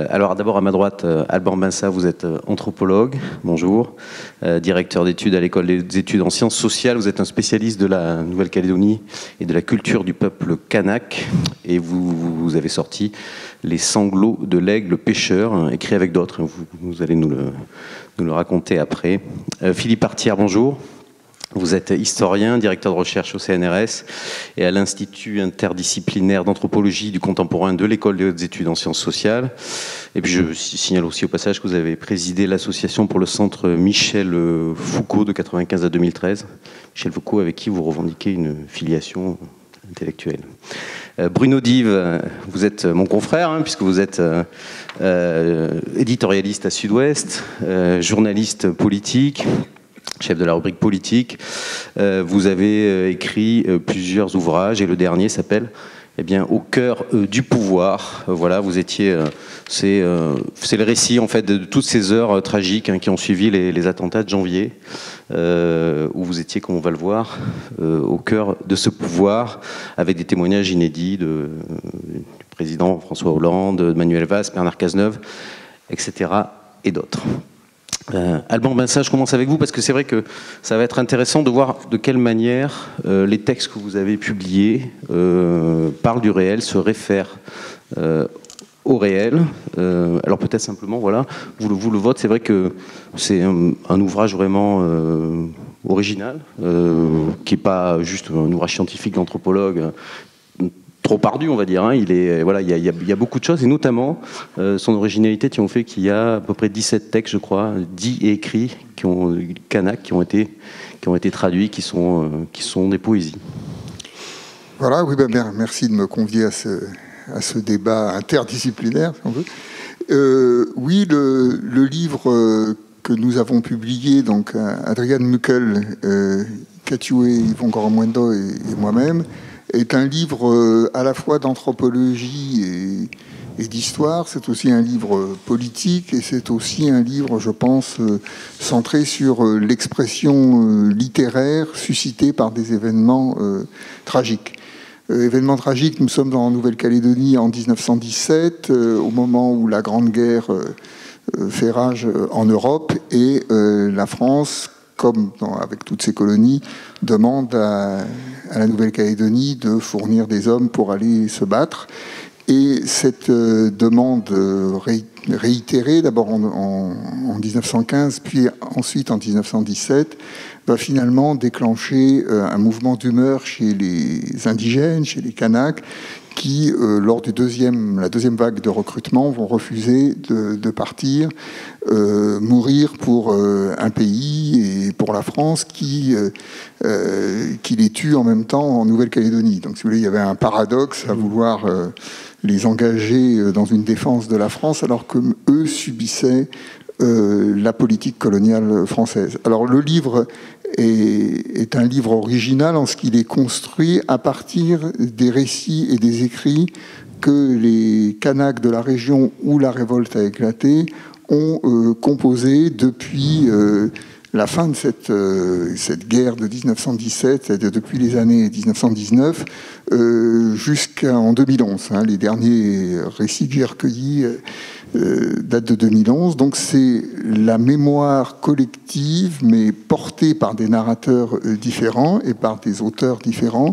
Alors d'abord à ma droite, Alban Benssa, vous êtes anthropologue, bonjour, directeur d'études à l'école des études en sciences sociales, vous êtes un spécialiste de la Nouvelle-Calédonie et de la culture du peuple kanak, et vous avez sorti Les sanglots de l'aigle pêcheur, écrit avec d'autres, vous allez nous le raconter après. Philippe Artière, bonjour. Vous êtes historien, directeur de recherche au CNRS et à l'Institut interdisciplinaire d'anthropologie du contemporain de l'École des hautes études en sciences sociales. Et puis je signale aussi au passage que vous avez présidé l'association pour le centre Michel Foucault de 1995 à 2013. Michel Foucault, avec qui vous revendiquez une filiation intellectuelle. Bruno Dive, vous êtes mon confrère, puisque vous êtes éditorialiste à Sud-Ouest, journaliste politique, chef de la rubrique politique. Vous avez écrit plusieurs ouvrages et le dernier s'appelle Au cœur du pouvoir. Voilà, vous étiez. C'est le récit en fait de toutes ces heures tragiques qui ont suivi les attentats de janvier, où vous étiez, comme on va le voir, au cœur de ce pouvoir, avec des témoignages inédits du président François Hollande, de Manuel Valls, Bernard Cazeneuve, etc. et d'autres. Alban Benssa, je commence avec vous parce que c'est vrai que ça va être intéressant de voir de quelle manière les textes que vous avez publiés parlent du réel, se réfèrent au réel. Alors peut-être simplement, voilà, vous le vote, c'est vrai que c'est un ouvrage vraiment original, qui n'est pas juste un ouvrage scientifique d'anthropologue, trop ardu, on va dire. Il y a beaucoup de choses, et notamment son originalité tient au fait qu'il y a à peu près 17 textes, je crois, dits et écrits, kanak, qui ont été traduits, qui sont des poésies. Voilà, oui, merci de me convier à ce débat interdisciplinaire, si on veut. Oui, le livre que nous avons publié, donc Adrian Muckel, Kathiou Yvon Goromwendo et moi-même, est un livre à la fois d'anthropologie et d'histoire. C'est aussi un livre politique et c'est aussi un livre, je pense, centré sur l'expression littéraire suscitée par des événements tragiques. Événements tragiques, nous sommes en Nouvelle-Calédonie en 1917, au moment où la Grande Guerre fait rage en Europe, et la France, comme avec toutes ses colonies, demande à la Nouvelle-Calédonie de fournir des hommes pour aller se battre. Et cette demande réitérée, d'abord en 1915, puis ensuite en 1917, va finalement déclencher un mouvement d'humeur chez les indigènes, chez les Kanaks, qui, lors de la deuxième vague de recrutement, vont refuser de partir, mourir pour un pays et pour la France qui les tue en même temps en Nouvelle-Calédonie. Donc, si vous voulez, il y avait un paradoxe à vouloir les engager dans une défense de la France, alors qu'eux subissaient la politique coloniale française. Alors, le livre est un livre original en ce qu'il est construit à partir des récits et des écrits que les Kanaks de la région où la révolte a éclaté ont composés depuis la fin de cette guerre de 1917, c'est-à-dire depuis les années 1919 jusqu'en 2011. Les derniers récits que j'ai recueillis datent de 2011. Donc c'est la mémoire collective, mais portée par des narrateurs différents et par des auteurs différents,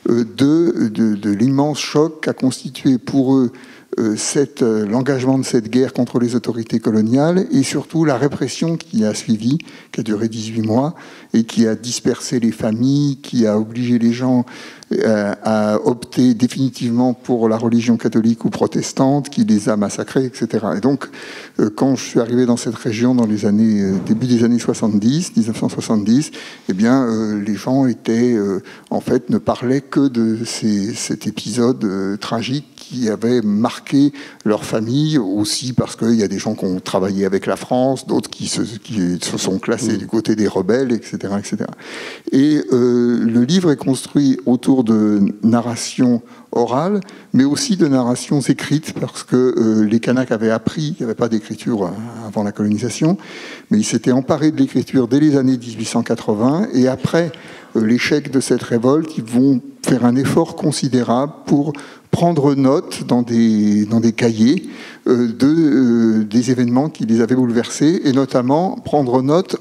de l'immense choc qu'a constitué pour eux l'engagement de cette guerre contre les autorités coloniales et surtout la répression qui a suivi, qui a duré 18 mois et qui a dispersé les familles, qui a obligé les gens à opter définitivement pour la religion catholique ou protestante, qui les a massacrés, etc. Et donc, quand je suis arrivé dans cette région dans les début des années 70, 1970, eh bien, les gens en fait, ne parlaient que de cet épisode tragique qui avait marqué leur famille, aussi parce qu'il y a des gens qui ont travaillé avec la France, d'autres qui se sont classés du côté des rebelles, etc. etc. Et le livre est construit autour de narrations orales, mais aussi de narrations écrites, parce que les Kanaks avaient appris, il n'y avait pas d'écriture avant la colonisation, mais ils s'étaient emparés de l'écriture dès les années 1880, et après l'échec de cette révolte, ils vont faire un effort considérable pour prendre note dans des cahiers des événements qui les avaient bouleversés, et notamment prendre note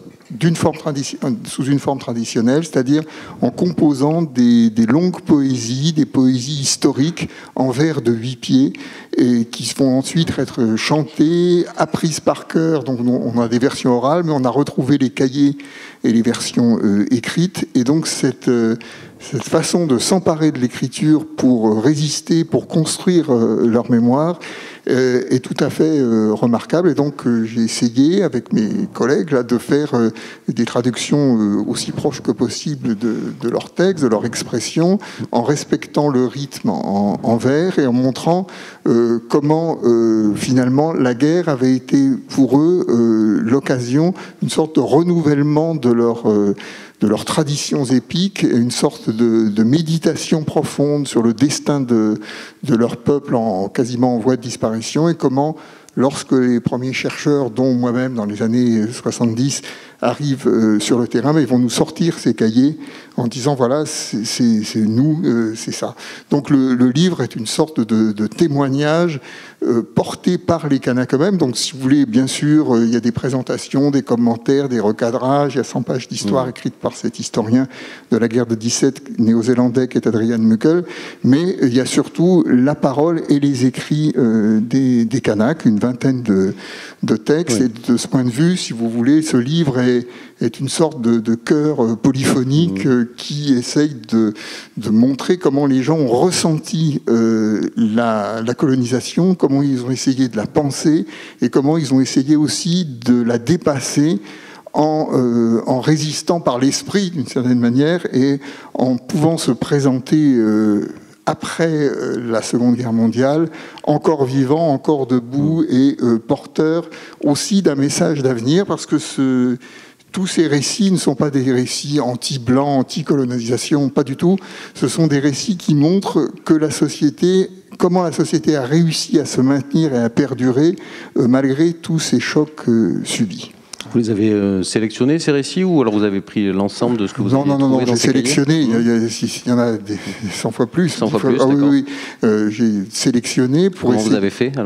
sous une forme traditionnelle, c'est-à-dire en composant des longues poésies, des poésies historiques en vers de 8 pieds, et qui vont ensuite être chantées, apprises par cœur. Donc on a des versions orales, mais on a retrouvé les cahiers et les versions écrites, et donc cette façon de s'emparer de l'écriture pour résister, pour construire leur mémoire, est tout à fait remarquable. Et donc j'ai essayé avec mes collègues là, de faire des traductions aussi proches que possible de leurs textes, de leur expression, en respectant le rythme en vers et en montrant comment finalement la guerre avait été pour eux l'occasion d'une sorte de renouvellement de leurs traditions épiques, une sorte de méditation profonde sur le destin de leur peuple quasiment en voie de disparition, et comment, lorsque les premiers chercheurs, dont moi-même dans les années 70, arrivent sur le terrain, mais ils vont nous sortir ces cahiers en disant voilà, c'est nous, c'est ça. Donc le livre est une sorte de témoignage porté par les Kanaks eux-mêmes. Donc si vous voulez, bien sûr, il y a des présentations, des commentaires, des recadrages, il y a 100 pages d'histoire écrites par cet historien de la guerre de 17 néo-zélandais qui est Adrian Muckle, mais il y a surtout la parole et les écrits des Kanaks, une vingtaine de textes. Oui. Et de ce point de vue, si vous voulez, ce livre est une sorte de chœur polyphonique qui essaye de montrer comment les gens ont ressenti la colonisation, comment ils ont essayé de la penser, et comment ils ont essayé aussi de la dépasser en résistant par l'esprit d'une certaine manière, et en pouvant se présenter après la Seconde Guerre mondiale, encore vivant, encore debout, et porteur aussi d'un message d'avenir, parce que tous ces récits ne sont pas des récits anti-blancs, anti-colonisation, pas du tout. Ce sont des récits qui montrent que comment la société a réussi à se maintenir et à perdurer malgré tous ces chocs subis. Vous les avez sélectionnés, ces récits, ou alors vous avez pris l'ensemble de ce que vous avez trouvé dans ces cahiers ? Non, j'ai sélectionné. Il y en a 100 fois plus. 100 fois plus, oui. J'ai sélectionné pour Comment vous avez fait, alors ?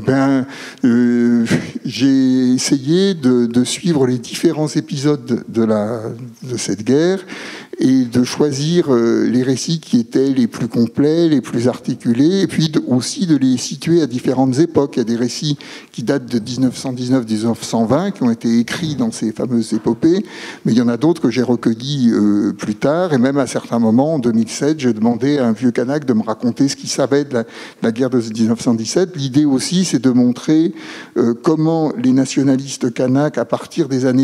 J'ai essayé de suivre les différents épisodes de cette guerre, et de choisir les récits qui étaient les plus complets, les plus articulés, et puis aussi de les situer à différentes époques. Il y a des récits qui datent de 1919-1920, qui ont été écrits dans ces fameuses épopées, mais il y en a d'autres que j'ai recueillis plus tard, et même à certains moments, en 2007, j'ai demandé à un vieux Kanak de me raconter ce qu'il savait de la guerre de 1917. L'idée aussi, c'est de montrer comment les nationalistes Kanaks, à partir des années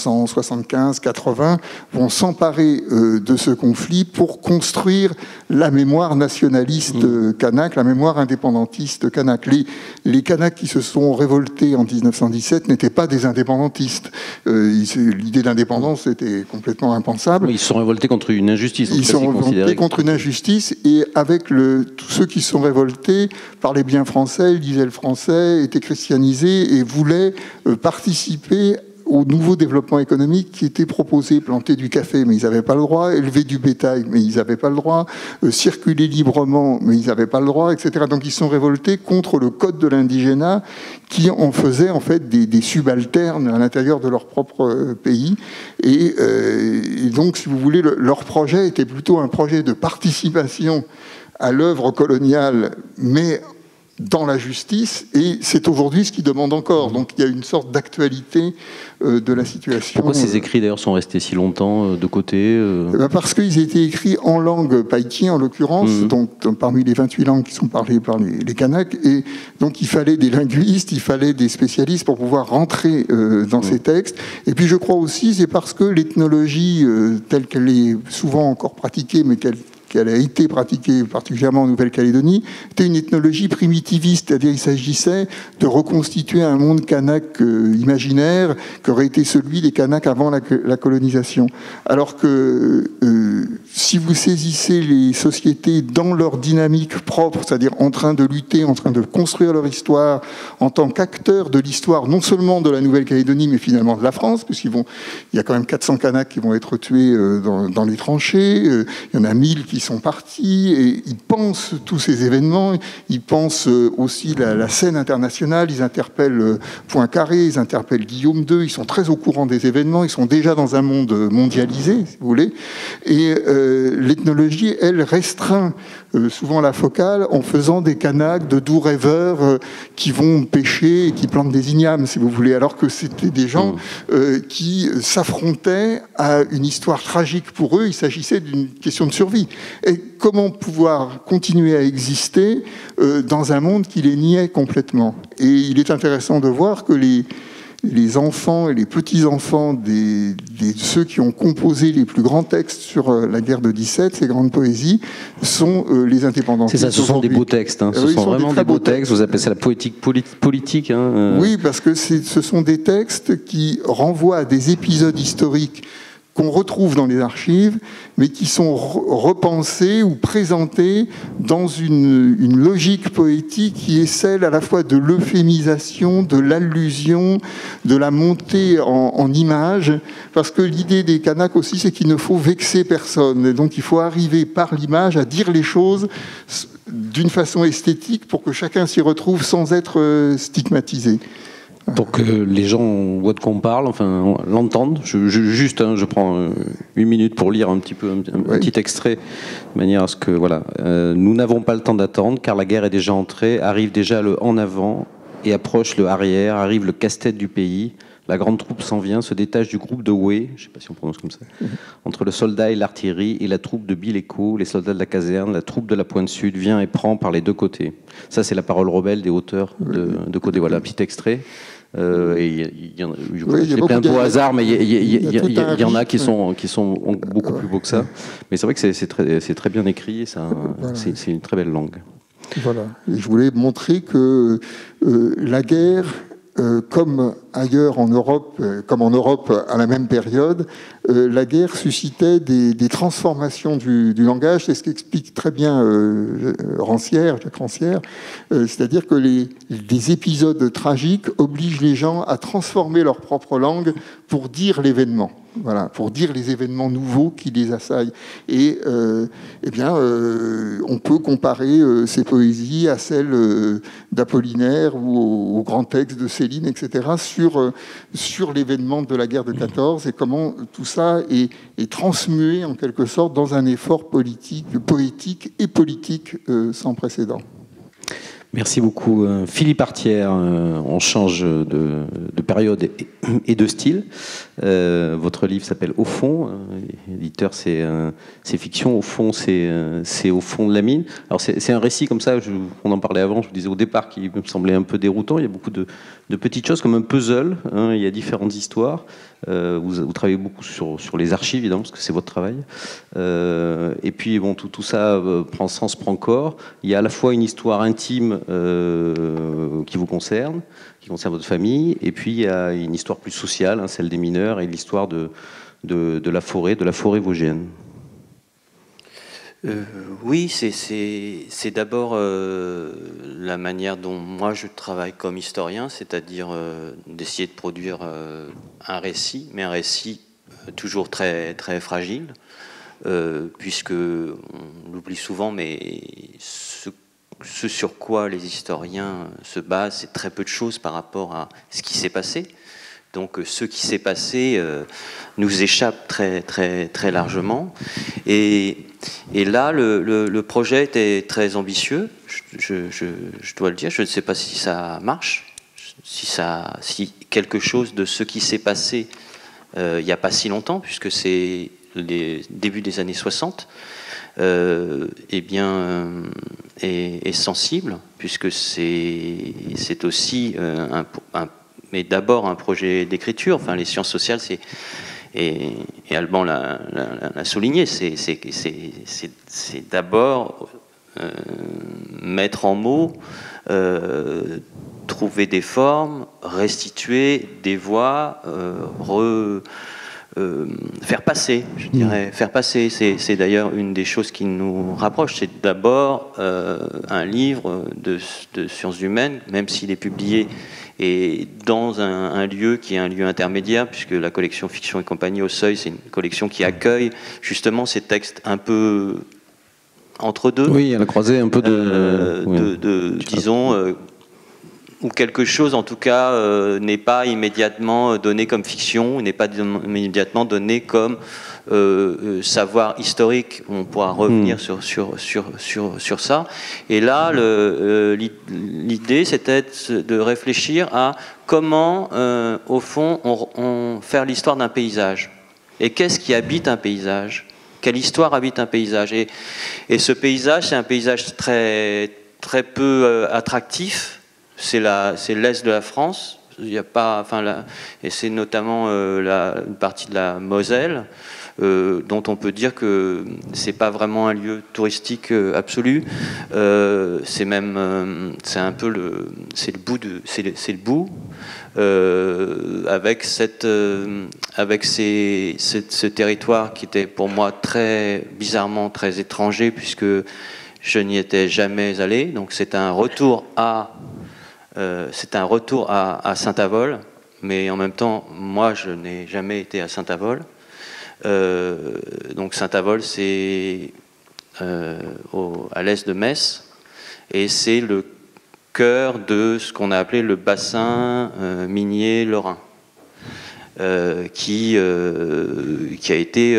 1975-80, vont s'emparer de ce conflit pour construire la mémoire nationaliste kanak, la mémoire indépendantiste kanak. Les Kanaks qui se sont révoltés en 1917 n'étaient pas des indépendantistes. L'idée d'indépendance était complètement impensable. Ils se sont révoltés contre une injustice. Ils se sont révoltés contre une injustice, et avec tous ceux qui se sont révoltés parlaient bien français, lisaient le français, étaient christianisés et voulaient participer au nouveau développement économique qui était proposé. Planter du café, mais ils n'avaient pas le droit, élever du bétail, mais ils n'avaient pas le droit, circuler librement, mais ils n'avaient pas le droit, etc. Donc ils sont révoltés contre le code de l'indigénat qui en faisait en fait des subalternes à l'intérieur de leur propre pays. Et donc, si vous voulez, leur projet était plutôt un projet de participation à l'œuvre coloniale, mais dans la justice, et c'est aujourd'hui ce qu'ils demandent encore. Donc il y a une sorte d'actualité de la situation. Pourquoi ces écrits d'ailleurs sont restés si longtemps de côté Parce qu'ils étaient écrits en langue païki en l'occurrence, donc parmi les 28 langues qui sont parlées par les Kanaks, et donc il fallait des linguistes, il fallait des spécialistes pour pouvoir rentrer dans ces textes. Et puis je crois aussi, c'est parce que l'ethnologie telle qu'elle est souvent encore pratiquée, mais qu'elle a été pratiquée particulièrement en Nouvelle-Calédonie, était une ethnologie primitiviste, c'est-à-dire il s'agissait de reconstituer un monde kanak imaginaire qu'aurait été celui des Kanaks avant la colonisation. Alors que si vous saisissez les sociétés dans leur dynamique propre, c'est-à-dire en train de lutter, en train de construire leur histoire, en tant qu'acteurs de l'histoire, non seulement de la Nouvelle-Calédonie, mais finalement de la France, puisqu'il y a quand même 400 Kanaks qui vont être tués dans les tranchées, il y en a 1000 qui qui sont partis, et ils pensent tous ces événements, ils pensent aussi la scène internationale, ils interpellent Poincaré, ils interpellent Guillaume II, ils sont très au courant des événements, ils sont déjà dans un monde mondialisé, si vous voulez, et l'ethnologie, elle, restreint souvent la focale en faisant des canaques de doux rêveurs qui vont pêcher et qui plantent des ignames, si vous voulez, alors que c'était des gens qui s'affrontaient à une histoire tragique pour eux. Il s'agissait d'une question de survie. Et comment pouvoir continuer à exister dans un monde qui les niait complètement? Et il est intéressant de voir que les enfants et les petits-enfants de ceux qui ont composé les plus grands textes sur la guerre de 17, ces grandes poésies, sont les indépendantistes. C'est ça, ce sont des beaux textes. Hein. Ce sont vraiment des beaux textes. Vous appelez ça la poétique politique. Hein. Oui, parce que ce sont des textes qui renvoient à des épisodes historiques qu'on retrouve dans les archives, mais qui sont repensés ou présentés dans une logique poétique qui est celle à la fois de l'euphémisation, de l'allusion, de la montée en images, parce que l'idée des Kanaks aussi, c'est qu'il ne faut vexer personne, et donc il faut arriver par l'image à dire les choses d'une façon esthétique pour que chacun s'y retrouve sans être stigmatisé. Pour que les gens voient de quoi on parle, enfin, l'entendent. Je prends 1 minute pour lire un petit petit extrait, de manière à ce que, voilà. Nous n'avons pas le temps d'attendre, car la guerre est déjà entrée, arrive déjà le en avant et approche le arrière, arrive le casse-tête du pays. La grande troupe s'en vient, se détache du groupe de Way, je ne sais pas si on prononce comme ça, entre le soldat et l'artillerie et la troupe de Biléco, les soldats de la caserne, la troupe de la Pointe Sud vient et prend par les deux côtés. Ça, c'est la parole rebelle des auteurs de Codé. Voilà, un petit extrait. C'est plein de beaux hasards, mais il y en a qui sont beaucoup plus beaux que ça. Mais c'est vrai que c'est très bien écrit, c'est une très belle langue. Voilà. Et je voulais montrer que la guerre, comme ailleurs en Europe, comme en Europe à la même période, la guerre suscitait des transformations du langage. C'est ce qu'explique très bien Jacques Rancière. C'est-à-dire que les épisodes tragiques obligent les gens à transformer leur propre langue pour dire l'événement. Voilà, pour dire les événements nouveaux qui les assaillent. Et on peut comparer ces poésies à celles d'Apollinaire ou aux grands textes de Céline, etc., sur l'événement de la guerre de 14 et comment tout ça est transmué en quelque sorte dans un effort poétique et politique sans précédent. Merci beaucoup. Philippe Artière, on change de période et de style. Votre livre s'appelle Au fond. L'éditeur, c'est fiction. Au fond, c'est au fond de la mine. Alors, c'est un récit comme ça, on en parlait avant, je vous disais au départ, qui me semblait un peu déroutant. Il y a beaucoup de petites choses, comme un puzzle. Hein, il y a différentes histoires. Vous travaillez beaucoup sur les archives, évidemment, parce que c'est votre travail. Et puis, bon, tout ça prend sens, prend corps. Il y a à la fois une histoire intime qui vous concerne, qui concerne votre famille, et puis il y a une histoire plus sociale, hein, celle des mineurs, et l'histoire de la forêt vosgienne. Oui, c'est d'abord la manière dont moi je travaille comme historien, c'est-à-dire d'essayer de produire un récit, mais un récit toujours très, très fragile, puisque on l'oublie souvent, mais ce sur quoi les historiens se basent, c'est très peu de choses par rapport à ce qui s'est passé. Donc ce qui s'est passé nous échappe très, très, très largement. Et là, le projet était très ambitieux, je dois le dire. Je ne sais pas si ça marche, si quelque chose de ce qui s'est passé il n'y a pas si longtemps, puisque c'est les débuts des années 60, est sensible, puisque c'est aussi mais d'abord un projet d'écriture. Enfin, les sciences sociales, et Alban l'a souligné, c'est d'abord mettre en mots, trouver des formes, restituer des voix, faire passer, je dirais. Faire passer, c'est d'ailleurs une des choses qui nous rapproche. C'est d'abord un livre de sciences humaines, même s'il est publié et dans un lieu qui est un lieu intermédiaire, puisque la collection Fiction et compagnie au Seuil, c'est une collection qui accueille justement ces textes un peu entre deux. Oui, elle a croisé un peu disons, où quelque chose, en tout cas, n'est pas immédiatement donné comme fiction, ou n'est pas immédiatement donné comme savoir historique. On pourra revenir sur ça. Et là, l'idée, c'était de réfléchir à comment, au fond, on faire l'histoire d'un paysage. Et qu'est-ce qui habite un paysage ? Quelle histoire habite un paysage ? Et ce paysage, c'est un paysage très, très peu attractif. C'est l'est de la France. Il y a pas, et c'est notamment une partie de la Moselle, dont on peut dire que c'est pas vraiment un lieu touristique absolu. C'est même, c'est un peu le bout, avec ce territoire qui était pour moi très bizarrement très étranger, puisque je n'y étais jamais allé. Donc c'est un retour à Saint-Avold, mais en même temps, moi, je n'ai jamais été à Saint-Avold. Donc Saint-Avold, c'est à l'est de Metz, et c'est le cœur de ce qu'on a appelé le bassin minier lorrain, qui a été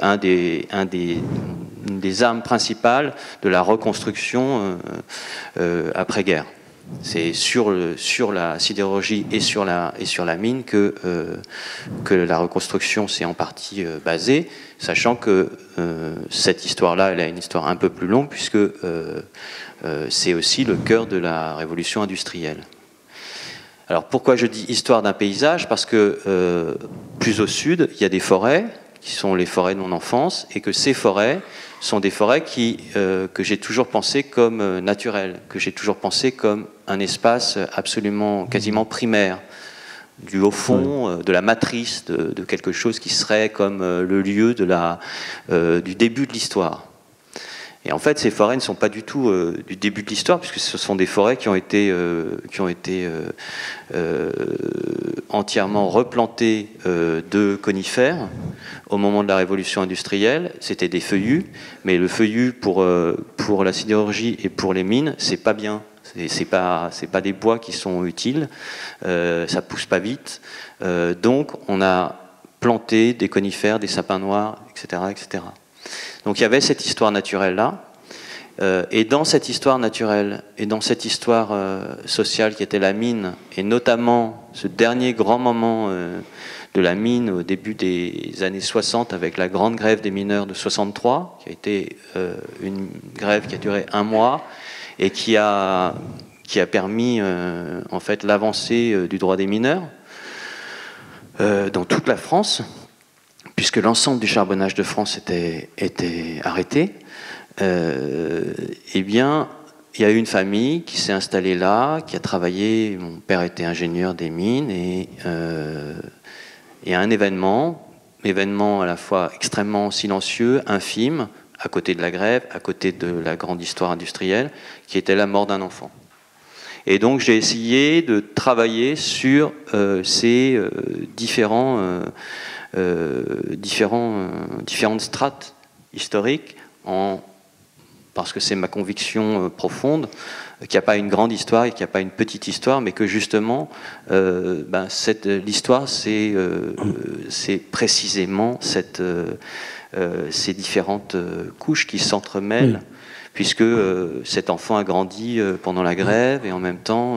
une des armes principales de la reconstruction après-guerre. C'est sur la sidérurgie et sur la mine que la reconstruction s'est en partie basée, sachant que cette histoire-là, elle a une histoire un peu plus longue, puisque c'est aussi le cœur de la révolution industrielle. Alors pourquoi je dis histoire d'un paysage ? Parce que plus au sud, il y a des forêts, qui sont les forêts de mon enfance, et que ces forêts sont des forêts que j'ai toujours pensé comme naturelles, que j'ai toujours pensé comme un espace absolument, quasiment primaire, du haut fond, de la matrice, de quelque chose qui serait comme le lieu du début de l'histoire. Et en fait, ces forêts ne sont pas du tout du début de l'histoire, puisque ce sont des forêts qui ont été entièrement replantées de conifères au moment de la révolution industrielle. C'était des feuillus, mais le feuillu pour la sidérurgie et pour les mines, c'est pas bien. C'est pas des bois qui sont utiles, ça pousse pas vite. Donc, on a planté des conifères, des sapins noirs, etc., etc. Donc il y avait cette histoire naturelle-là, et dans cette histoire naturelle, et dans cette histoire sociale qui était la mine, et notamment ce dernier grand moment de la mine au début des années 60, avec la grande grève des mineurs de 63, qui a été une grève qui a duré 1 mois, et qui a permis en fait l'avancée du droit des mineurs dans toute la France, puisque l'ensemble du charbonnage de France était arrêté. Eh bien, il y a eu une famille qui s'est installée là, qui a travaillé. Mon père était ingénieur des mines, et un événement à la fois extrêmement silencieux, infime, à côté de la grève, à côté de la grande histoire industrielle, qui était la mort d'un enfant. Et donc j'ai essayé de travailler sur ces différentes strates historiques, parce que c'est ma conviction profonde qu'il n'y a pas une grande histoire et qu'il n'y a pas une petite histoire, mais que justement l'histoire c'est précisément ces différentes couches qui s'entremêlent, puisque cet enfant a grandi pendant la grève, et en même temps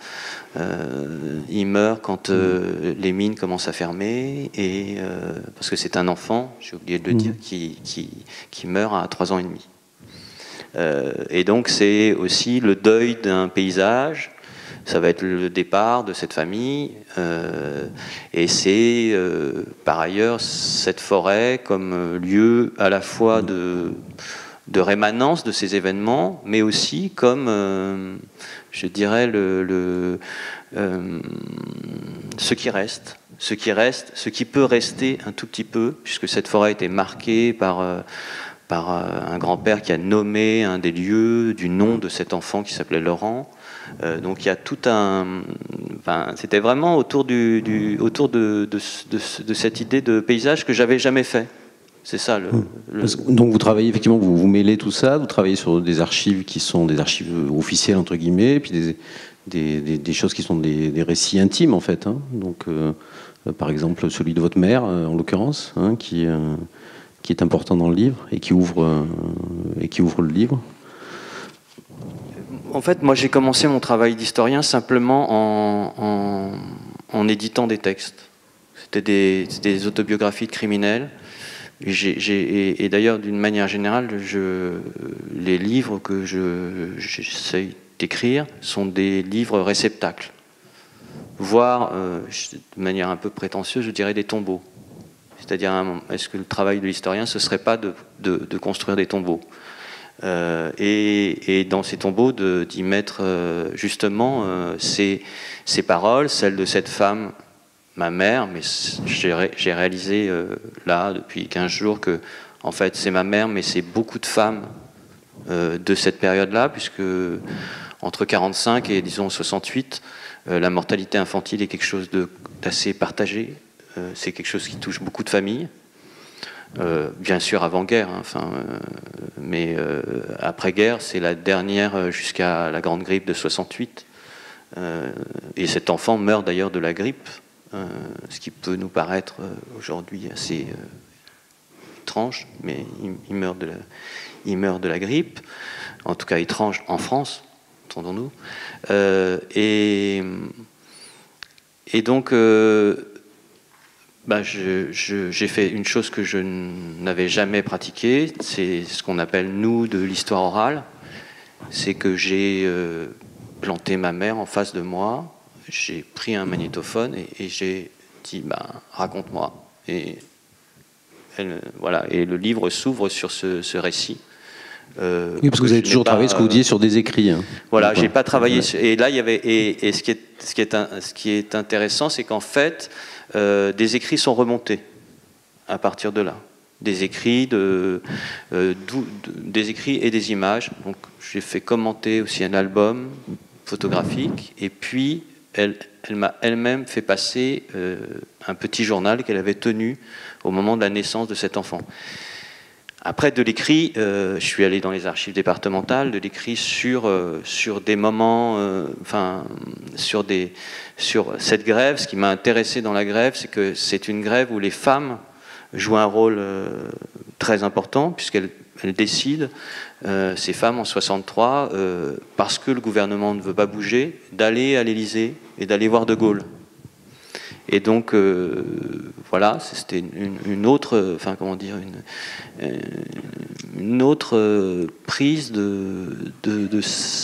il meurt quand les mines commencent à fermer, et parce que c'est un enfant, j'ai oublié de le dire, qui meurt à 3 ans et demi. Et donc c'est aussi le deuil d'un paysage, ça va être le départ de cette famille, et c'est par ailleurs cette forêt comme lieu à la fois de rémanence de ces événements, mais aussi comme, je dirais, ce qui reste, ce qui peut rester un tout petit peu, puisque cette forêt a été marquée par un grand-père qui a nommé un des lieux du nom de cet enfant qui s'appelait Laurent. Donc il y a tout c'était vraiment autour de cette idée de paysage que j'avais jamais fait. C'est ça Donc vous travaillez effectivement, vous mêlez tout ça, vous travaillez sur des archives qui sont des archives officielles entre guillemets, et puis des choses qui sont des récits intimes en fait. Hein. Donc par exemple celui de votre mère en l'occurrence, hein, qui est important dans le livre et qui ouvre le livre. En fait, moi j'ai commencé mon travail d'historien simplement en éditant des textes. C'était des autobiographies de criminels. Et d'ailleurs, d'une manière générale, les livres que j'essaie d'écrire sont des livres réceptacles, voire, de manière un peu prétentieuse, je dirais des tombeaux. C'est-à-dire, est-ce que le travail de l'historien, ce ne serait pas de construire des tombeaux et dans ces tombeaux, d'y mettre justement ces paroles, celles de cette femme, ma mère, mais j'ai réalisé là, depuis 15 jours, que en fait c'est ma mère, mais c'est beaucoup de femmes de cette période-là, puisque entre 45 et disons 68, la mortalité infantile est quelque chose d'assez partagé. C'est quelque chose qui touche beaucoup de familles. Bien sûr avant-guerre, hein, mais après-guerre, c'est la dernière jusqu'à la grande grippe de 68. Et cet enfant meurt d'ailleurs de la grippe. Ce qui peut nous paraître aujourd'hui assez étrange, mais il meurt de la grippe, en tout cas étrange en France, entendons-nous. Et donc, j'ai fait une chose que je n'avais jamais pratiquée, c'est ce qu'on appelle, nous, de l'histoire orale. C'est que j'ai planté ma mère en face de moi. J'ai pris un magnétophone et j'ai dit raconte-moi. Et voilà. Et le livre s'ouvre sur ce récit. Oui, parce que vous avez toujours travaillé ce que vous disiez sur des écrits. Hein. Voilà, j'ai pas travaillé. Et là, il y avait. Et ce qui est intéressant, c'est qu'en fait, des écrits sont remontés à partir de là. Des écrits, des écrits et des images. Donc, j'ai fait commenter aussi un album photographique. Et puis elle m'a elle-même fait passer un petit journal qu'elle avait tenu au moment de la naissance de cet enfant. Après, de l'écrit, je suis allé dans les archives départementales, de l'écrit sur des moments, sur cette grève. Ce qui m'a intéressé dans la grève, c'est que c'est une grève où les femmes jouent un rôle très important, puisqu'elles décident, ces femmes en 63, parce que le gouvernement ne veut pas bouger, d'aller à l'Élysée et d'aller voir De Gaulle. Et donc, voilà, c'était une autre, une autre prise de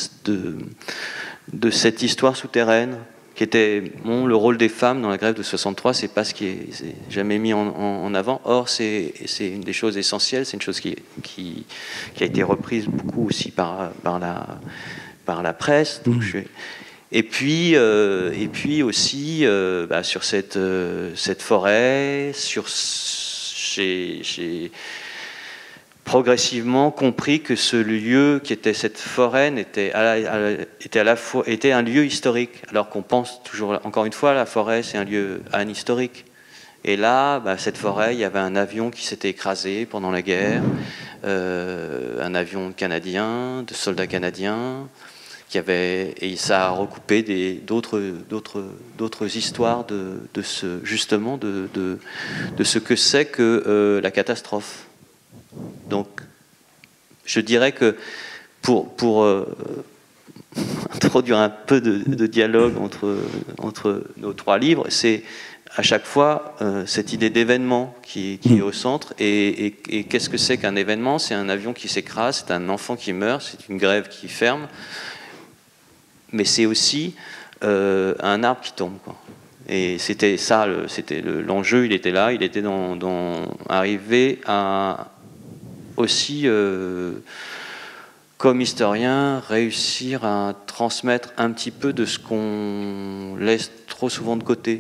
cette histoire souterraine, qui était le rôle des femmes dans la grève de 63, c'est pas ce qui est jamais mis en avant. Or, c'est une des choses essentielles, c'est une chose qui a été reprise beaucoup aussi par la presse. Donc, et puis aussi sur cette forêt, j'ai progressivement compris que ce lieu qui était cette forêt était un lieu historique, alors qu'on pense toujours, encore une fois, la forêt c'est un lieu ahistorique. Et là, cette forêt, il y avait un avion qui s'était écrasé pendant la guerre, un avion canadien, de soldats canadiens, et ça a recoupé d'autres histoires de ce que c'est que la catastrophe. Donc, je dirais que pour introduire un peu de dialogue entre nos trois livres, c'est à chaque fois cette idée d'événement qui est au centre. Et qu'est-ce que c'est qu'un événement? C'est un avion qui s'écrase, c'est un enfant qui meurt, c'est une grève qui ferme. Mais c'est aussi un arbre qui tombe, quoi. Et c'était ça, l'enjeu, il était là, il était dans arriver à aussi, comme historien, réussir à transmettre un petit peu de ce qu'on laisse trop souvent de côté.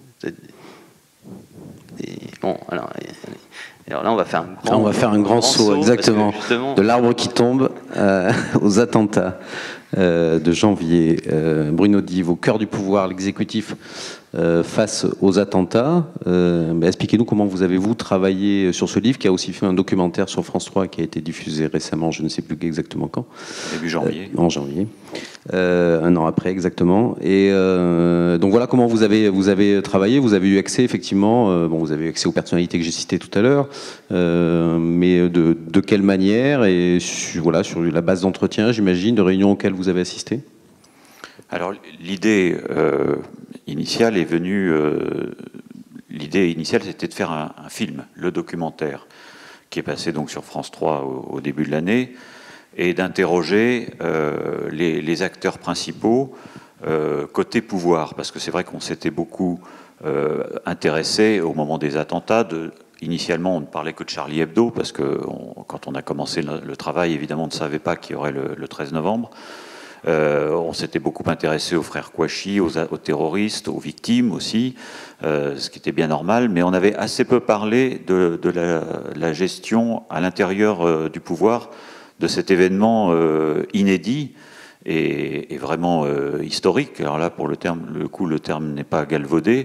Alors là, on va faire un grand saut, exactement, de l'arbre qui tombe aux attentats de janvier. Bruno Dive, au cœur du pouvoir, l'exécutif face aux attentats. Expliquez-nous comment vous travaillé sur ce livre, qui a aussi fait un documentaire sur France 3 qui a été diffusé récemment, je ne sais plus exactement quand. Début janvier. En janvier. Un an après, exactement. Et donc voilà comment vous avez travaillé. Vous avez eu accès, effectivement, vous avez eu accès aux personnalités que j'ai citées tout à l'heure, mais de quelle manière, et sur la base d'entretien, j'imagine, de réunions auxquelles vous avez assisté? Alors l'idée initiale est venue. L'idée initiale, c'était de faire un film, le documentaire, qui est passé donc sur France 3 au début de l'année, et d'interroger les acteurs principaux côté pouvoir, parce que c'est vrai qu'on s'était beaucoup intéressé au moment des attentats. Initialement, on ne parlait que de Charlie Hebdo, parce que quand on a commencé le travail, évidemment, on ne savait pas qu'il y aurait le 13 novembre. On s'était beaucoup intéressé aux frères Kouachi, aux terroristes, aux victimes aussi, ce qui était bien normal, mais on avait assez peu parlé de la gestion à l'intérieur du pouvoir de cet événement inédit et vraiment historique. Alors là, pour le terme n'est pas galvaudé,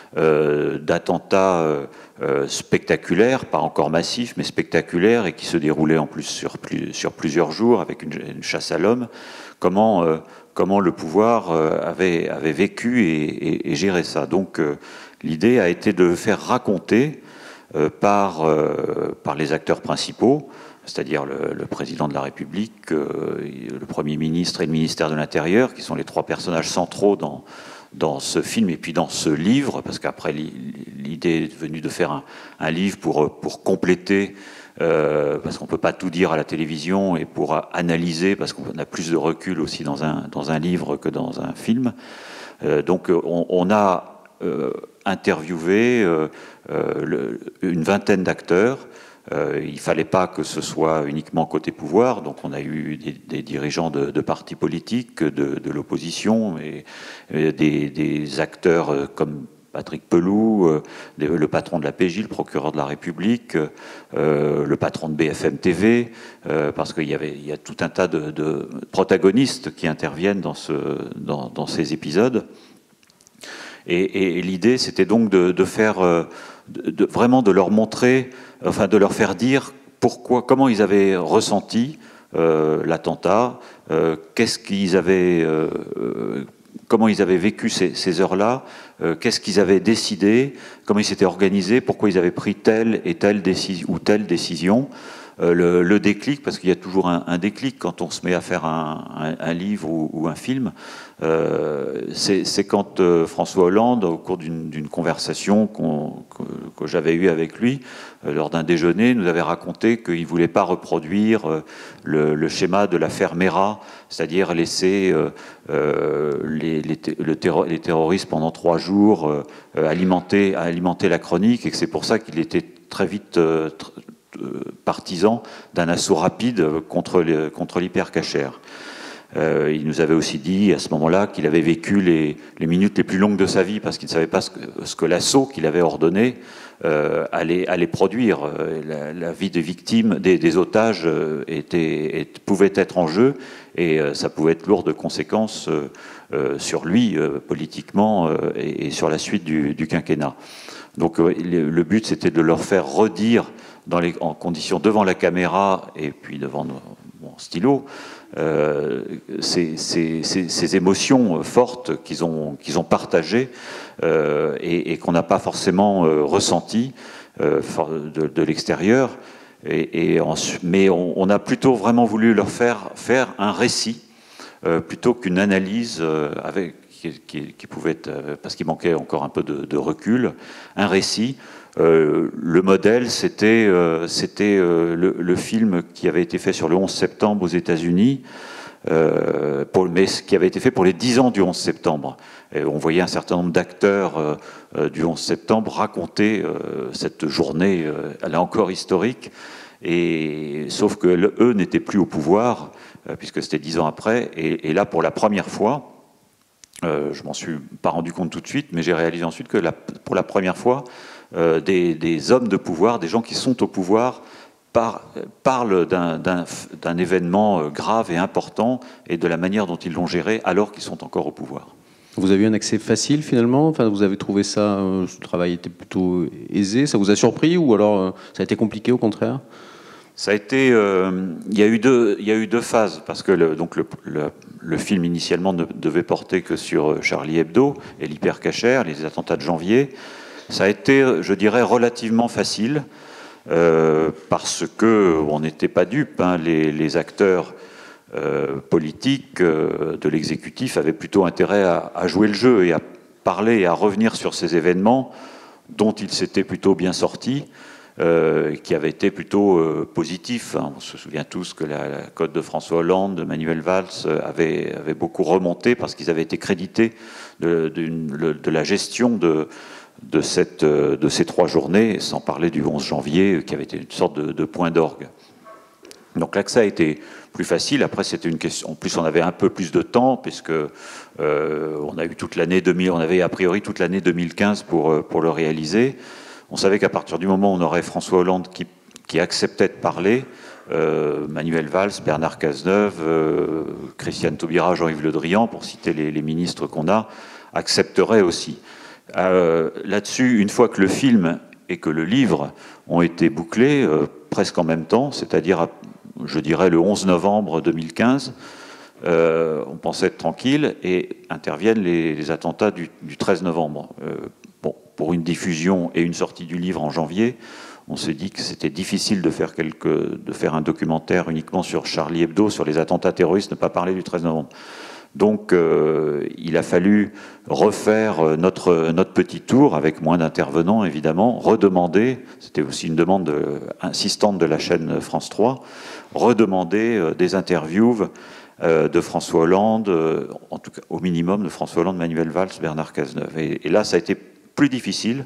d'attentats spectaculaires, pas encore massifs, mais spectaculaires, et qui se déroulaient en plus sur plusieurs jours avec une chasse à l'homme. Comment le pouvoir avait vécu et géré ça. Donc l'idée a été de faire raconter par les acteurs principaux, c'est-à-dire le président de la République, le Premier ministre et le ministère de l'Intérieur, qui sont les trois personnages centraux dans ce film et puis dans ce livre, parce qu'après l'idée est venue de faire un livre pour compléter, parce qu'on ne peut pas tout dire à la télévision, et pour analyser, parce qu'on a plus de recul aussi dans un livre que dans un film. Donc on a interviewé une vingtaine d'acteurs. Il ne fallait pas que ce soit uniquement côté pouvoir, donc on a eu des dirigeants de partis politiques, de l'opposition, et des acteurs comme Patrick Pelloux, le patron de la PJ, le procureur de la République, le patron de BFM TV, parce qu'il y a tout un tas de protagonistes qui interviennent dans ces épisodes. Et l'idée, c'était donc de faire, vraiment de leur montrer, enfin de leur faire dire comment ils avaient ressenti l'attentat, comment ils avaient vécu ces heures-là, qu'est-ce qu'ils avaient décidé, comment ils s'étaient organisés, pourquoi ils avaient pris telle et telle décision. Le déclic, parce qu'il y a toujours un déclic quand on se met à faire un livre ou un film, c'est quand François Hollande, au cours d'une conversation que j'avais eue avec lui, lors d'un déjeuner, nous avait raconté qu'il ne voulait pas reproduire le schéma de l'affaire Mera, c'est-à-dire laisser les terroristes pendant 3 jours alimenter la chronique, et que c'est pour ça qu'il était très vite partisan d'un assaut rapide contre l'hypercachère. Il nous avait aussi dit à ce moment-là qu'il avait vécu les minutes les plus longues de sa vie, parce qu'il ne savait pas ce que l'assaut qu'il avait ordonné allait produire. La vie des victimes, des otages pouvait être en jeu, et ça pouvait être lourd de conséquences sur lui, politiquement, et sur la suite du quinquennat. Donc le but, c'était de leur faire redire en conditions devant la caméra et puis devant mon stylo, ces émotions fortes qu'ils ont partagées et qu'on n'a pas forcément ressenties de l'extérieur. Mais on a plutôt vraiment voulu leur faire un récit plutôt qu'une analyse qui pouvait être, parce qu'il manquait encore un peu de recul, un récit. Le modèle, c'était le film qui avait été fait sur le 11 septembre aux États-Unis, mais qui avait été fait pour les 10 ans du 11 septembre. Et on voyait un certain nombre d'acteurs du 11 septembre raconter cette journée, là encore historique, sauf que eux n'étaient plus au pouvoir, puisque c'était 10 ans après, et là, pour la première fois, je m'en suis pas rendu compte tout de suite, mais j'ai réalisé ensuite que pour la première fois, des hommes de pouvoir, des gens qui sont au pouvoir, parlent d'un événement grave et important, et de la manière dont ils l'ont géré alors qu'ils sont encore au pouvoir. Vous avez eu un accès facile finalement? Enfin, vous avez trouvé ça, ce travail était plutôt aisé? Ça vous a surpris ou alors ça a été compliqué au contraire? Ça a été, il y a eu deux phases, parce que le film initialement ne devait porter que sur Charlie Hebdo et l'hypercacher, les attentats de janvier. Ça a été, je dirais, relativement facile, parce que on n'était pas dupes, hein, les acteurs politiques de l'exécutif avaient plutôt intérêt à jouer le jeu et à parler et à revenir sur ces événements dont ils s'étaient plutôt bien sortis. Qui avait été plutôt positif. On se souvient tous que la cote de François Hollande, de Manuel Valls, avait beaucoup remonté parce qu'ils avaient été crédités de la gestion de ces 3 journées, sans parler du 11 janvier, qui avait été une sorte de point d'orgue. Donc l'accès a été plus facile. Après, c'était une question. En plus, on avait un peu plus de temps, puisque on a eu toute l'année 2000, on avait a priori toute l'année 2015 pour le réaliser. On savait qu'à partir du moment où on aurait François Hollande qui acceptait de parler, Manuel Valls, Bernard Cazeneuve, Christiane Taubira, Jean-Yves Le Drian, pour citer les ministres qu'on a, accepteraient aussi. Là-dessus, une fois que le film et que le livre ont été bouclés, presque en même temps, c'est-à-dire, je dirais, le 11 novembre 2015, on pensait être tranquille, et interviennent les attentats du 13 novembre. Pour une diffusion et une sortie du livre en janvier, on s'est dit que c'était difficile de faire un documentaire uniquement sur Charlie Hebdo, sur les attentats terroristes, ne pas parler du 13 novembre. Donc il a fallu refaire notre petit tour, avec moins d'intervenants évidemment, redemander, c'était aussi une demande insistante de la chaîne France 3, redemander des interviews de François Hollande, en tout cas au minimum de François Hollande, Manuel Valls, Bernard Cazeneuve. Et là, ça a été plus difficile.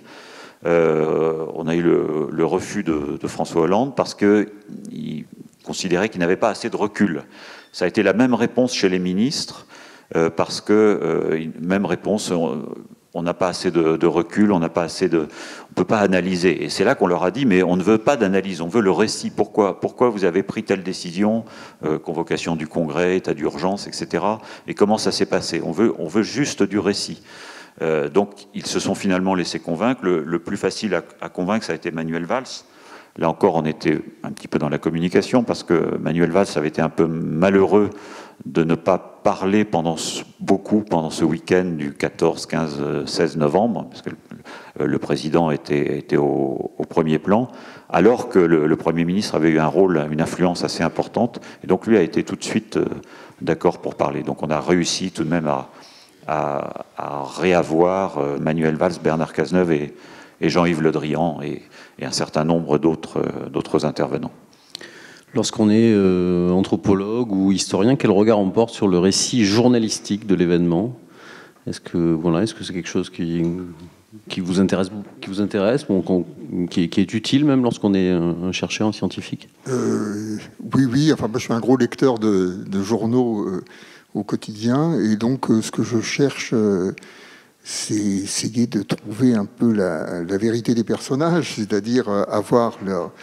On a eu le refus de François Hollande parce qu'il considérait qu'il n'avait pas assez de recul. Ça a été la même réponse chez les ministres, parce que, même réponse, on n'a pas assez de recul, on n'a pas assez de... On ne peut pas analyser. Et c'est là qu'on leur a dit, mais on ne veut pas d'analyse, on veut le récit. Pourquoi vous avez pris telle décision, convocation du Congrès, état d'urgence, etc. Et comment ça s'est passé? On veut juste du récit. Donc ils se sont finalement laissés convaincre. Le plus facile à convaincre, ça a été Manuel Valls. Là encore, on était un petit peu dans la communication, parce que Manuel Valls avait été un peu malheureux de ne pas parler pendant ce week-end du 14, 15, 16 novembre, parce que le président était au premier plan, alors que le Premier ministre avait eu un rôle, une influence assez importante, et donc lui a été tout de suite d'accord pour parler. Donc on a réussi tout de même à réavoir Manuel Valls, Bernard Cazeneuve et Jean-Yves Le Drian et un certain nombre d'autres intervenants. Lorsqu'on est anthropologue ou historien, quel regard on porte sur le récit journalistique de l'événement? Est-ce que c'est quelque chose qui vous intéresse, qui est utile même lorsqu'on est un chercheur, un scientifique? Oui. Enfin, moi, je suis un gros lecteur de journaux au quotidien, et donc ce que je cherche, c'est essayer de trouver un peu la vérité des personnages, c'est-à-dire avoir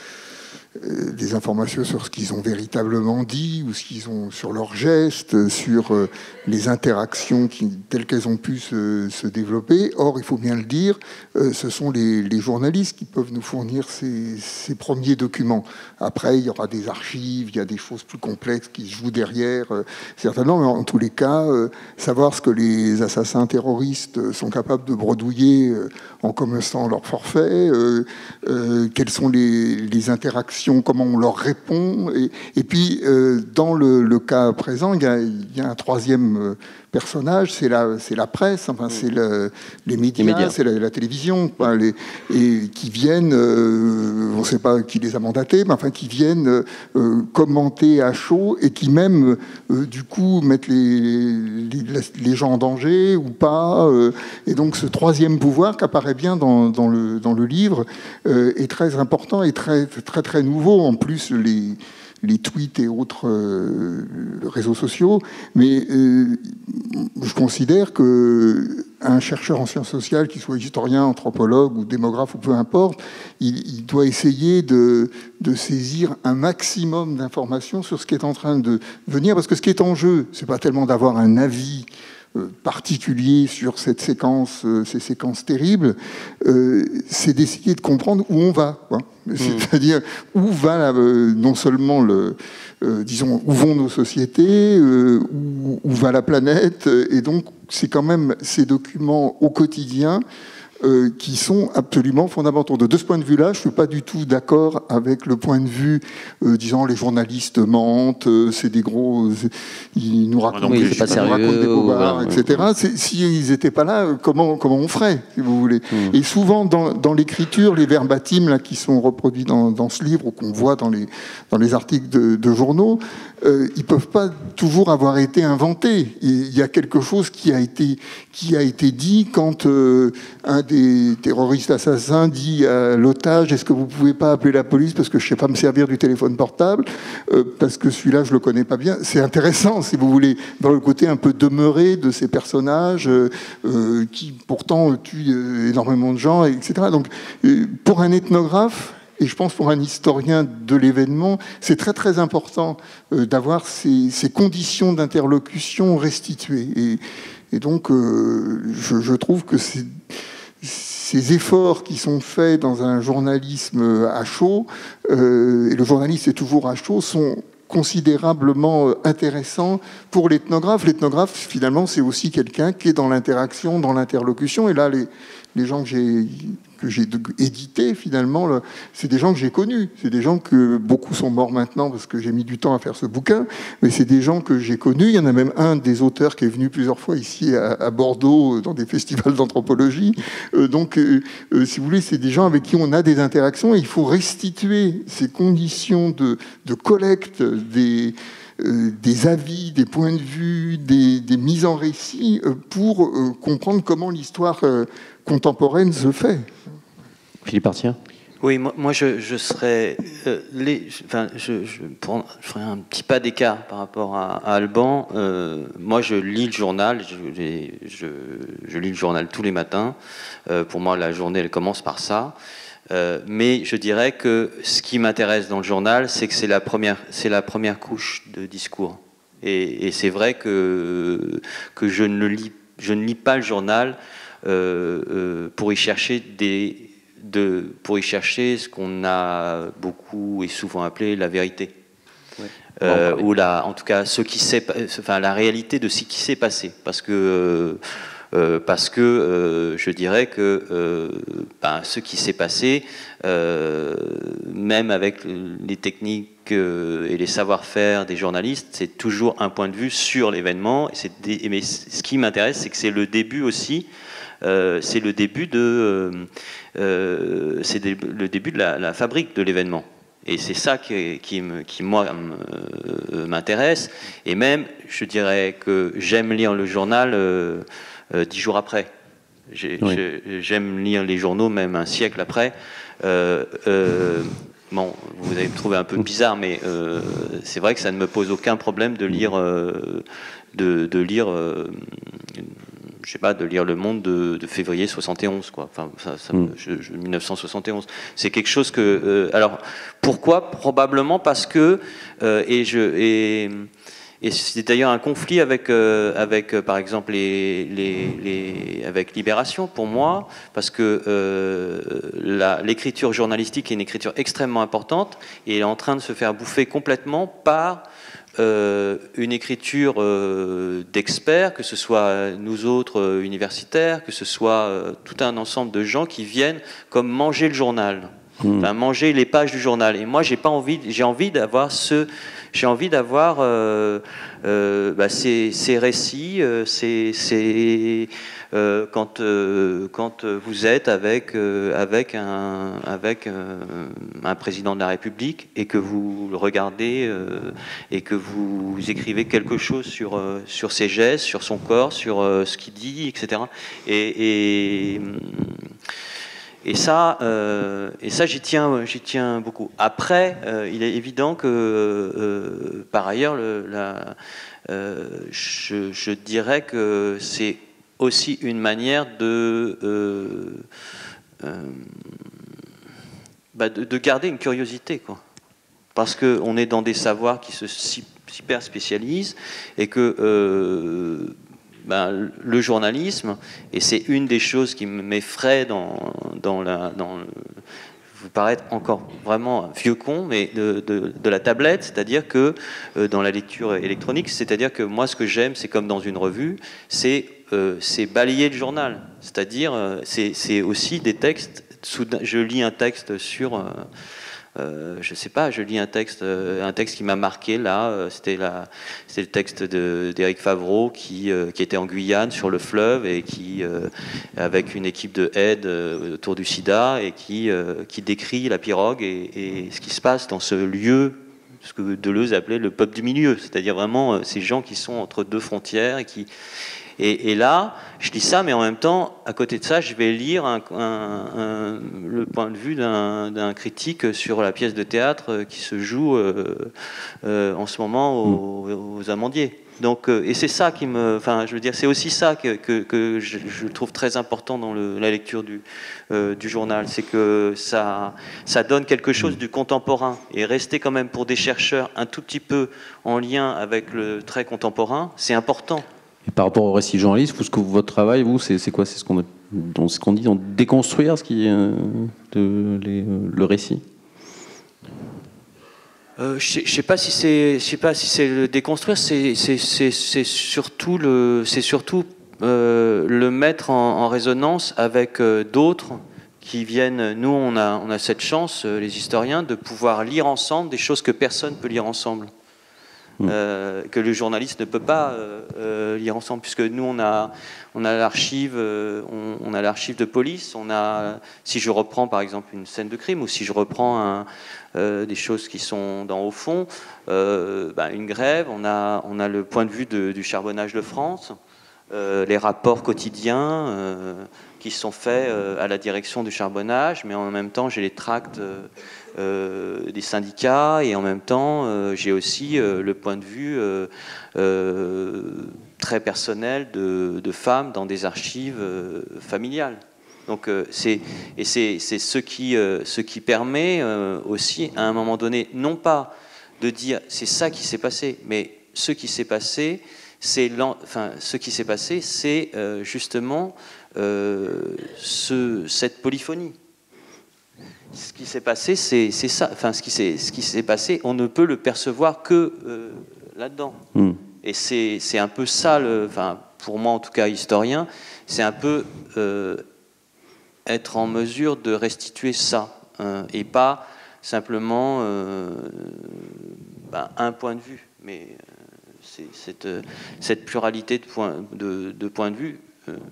des informations sur ce qu'ils ont véritablement dit, ou ce qu'ils ont sur leurs gestes, sur les interactions telles qu'elles ont pu se développer. Or, il faut bien le dire, ce sont les journalistes qui peuvent nous fournir ces premiers documents. Après, il y aura des archives, il y a des choses plus complexes qui se jouent derrière, certainement, mais en tous les cas, savoir ce que les assassins terroristes sont capables de bredouiller en commençant leur forfait, quelles sont les interactions, comment on leur répond, et puis dans le cas présent, il y a un troisième personnage, c'est la presse, enfin c'est les médias, c'est la télévision, et qui viennent, on ne sait pas qui les a mandatés, mais enfin qui viennent commenter à chaud, et qui même du coup mettent les gens en danger ou pas, et donc ce troisième pouvoir qui apparaît bien dans le livre est très important et très très très nouveau. En plus, les tweets et autres réseaux sociaux, mais je considère qu'un chercheur en sciences sociales, qu'il soit historien, anthropologue ou démographe ou peu importe, il doit essayer de saisir un maximum d'informations sur ce qui est en train de venir, parce que ce qui est en jeu, c'est pas tellement d'avoir un avis particulier sur cette séquence, ces séquences terribles, c'est d'essayer de comprendre où on va, quoi. C'est-à-dire où va non seulement disons, où vont nos sociétés, où va la planète, et donc c'est quand même ces documents au quotidien qui sont absolument fondamentaux. De ce point de vue-là, je ne suis pas du tout d'accord avec le point de vue, disant les journalistes mentent, c'est des gros, ils nous racontent, oui, c'est pas sérieux, des bobards, etc. S'ils n'étaient pas là, comment on ferait, si vous voulez. Et souvent, dans l'écriture, les verbatims là, qui sont reproduits dans ce livre, ou qu'on voit dans les articles de journaux, ils ne peuvent pas toujours avoir été inventés. Il y a quelque chose qui a été dit quand un des terroristes assassins dit à l'otage: est-ce que vous ne pouvez pas appeler la police parce que je ne sais pas me servir du téléphone portable, parce que celui-là je ne le connais pas bien. C'est intéressant, si vous voulez, dans le côté un peu demeuré de ces personnages qui pourtant tuent énormément de gens, etc. Donc pour un ethnographe, et je pense pour un historien de l'événement, c'est très très important d'avoir ces conditions d'interlocution restituées. Et donc je trouve que ces efforts qui sont faits dans un journalisme à chaud, et le journaliste est toujours à chaud, sont considérablement intéressants pour l'ethnographe. L'ethnographe, finalement, c'est aussi quelqu'un qui est dans l'interaction, dans l'interlocution. Et là, les gens que j'ai édités, finalement, c'est des gens que j'ai connus. C'est des gens que beaucoup sont morts maintenant parce que j'ai mis du temps à faire ce bouquin, mais c'est des gens que j'ai connus. Il y en a même un des auteurs qui est venu plusieurs fois ici à Bordeaux dans des festivals d'anthropologie. Donc, si vous voulez, c'est des gens avec qui on a des interactions et il faut restituer ces conditions de collecte des avis, des points de vue, des mises en récit pour comprendre comment l'histoire contemporaine se fait. Philippe Artien. Oui, moi je serais... je ferais un petit pas d'écart par rapport à Alban. Moi, je lis le journal, je lis le journal tous les matins. Pour moi, la journée, elle commence par ça. Mais je dirais que ce qui m'intéresse dans le journal, c'est que c'est la première couche de discours. Et c'est vrai que je ne lis pas le journal pour y chercher ce qu'on a beaucoup et souvent appelé la vérité. Ouais. Ou en tout cas la réalité de ce qui s'est passé. Parce que je dirais que ce qui s'est passé, même avec les techniques et les savoir-faire des journalistes, c'est toujours un point de vue sur l'événement. Mais ce qui m'intéresse, c'est que c'est le début aussi. C'est le début de la fabrique de l'événement. Et c'est ça qui moi, m'intéresse. Et même, je dirais que j'aime lire le journal 10 jours après. J'aime lire les journaux même un siècle après. Bon, vous allez me trouver un peu bizarre, mais c'est vrai que ça ne me pose aucun problème de lire, je sais pas, de lire Le Monde de février 71, quoi. Enfin, 1971. C'est quelque chose que... alors, pourquoi ? Probablement parce que... Et c'est d'ailleurs un conflit avec par exemple, avec Libération, pour moi, parce que l'écriture journalistique est une écriture extrêmement importante et elle est en train de se faire bouffer complètement par une écriture d'experts, que ce soit nous autres universitaires, que ce soit tout un ensemble de gens qui viennent comme manger le journal, enfin, manger les pages du journal. Et moi, j'ai envie d'avoir ces récits, quand vous êtes avec un président de la République et que vous le regardez et que vous écrivez quelque chose sur ses gestes, sur son corps, sur ce qu'il dit, etc. Et ça, j'y tiens beaucoup. Après, il est évident que, par ailleurs, je dirais que c'est aussi une manière de garder une curiosité, quoi. Parce qu'on est dans des savoirs qui se hyper spécialisent et que le journalisme, et c'est une des choses qui m'effraie vous paraître encore vraiment vieux con, mais de la tablette, c'est-à-dire que dans la lecture électronique, c'est-à-dire que moi, ce que j'aime, c'est comme dans une revue, c'est balayer le journal, c'est-à-dire c'est aussi des textes. Je lis un texte sur, je sais pas, je lis un texte qui m'a marqué là. C'était le texte d'Éric Favreau qui était en Guyane sur le fleuve et qui avec une équipe de aide autour du SIDA et qui décrit la pirogue et ce qui se passe dans ce lieu, ce que Deleuze appelait le peuple du milieu, c'est-à-dire vraiment ces gens qui sont entre deux frontières et là, je lis ça, mais en même temps, à côté de ça, je vais lire le point de vue d'un critique sur la pièce de théâtre qui se joue en ce moment aux Amandiers. Donc, et c'est ça qui je veux dire, c'est aussi ça que je trouve très important dans la lecture du journal, c'est que ça donne quelque chose du contemporain, et rester quand même pour des chercheurs un tout petit peu en lien avec le très contemporain, c'est important. Et par rapport au récit journaliste, votre travail, c'est quoi? C'est ce qu'on dit, déconstruire le récit. Je sais pas si c'est le déconstruire, c'est surtout le mettre en résonance avec d'autres qui viennent. Nous, on a cette chance, les historiens, de pouvoir lire ensemble des choses que personne peut lire ensemble. Que le journaliste ne peut pas lire ensemble, puisque nous on a l'archive, on a l'archive de police, si je reprends par exemple une scène de crime, ou si je reprends des choses qui sont dans Au fond, une grève, on a le point de vue du charbonnage de France, les rapports quotidiens qui sont faits à la direction du charbonnage, mais en même temps j'ai les tracts des syndicats, et en même temps j'ai aussi le point de vue très personnel de femmes dans des archives familiales. Donc c'est ce qui permet aussi à un moment donné, non pas de dire c'est ça qui s'est passé, mais ce qui s'est passé, c'est justement cette polyphonie. Ce qui s'est passé, c'est ça. Enfin, ce qui s'est passé, on ne peut le percevoir que là-dedans. Et c'est un peu ça, pour moi en tout cas, historien, c'est un peu être en mesure de restituer ça, et pas simplement un point de vue, mais cette pluralité de points de vue.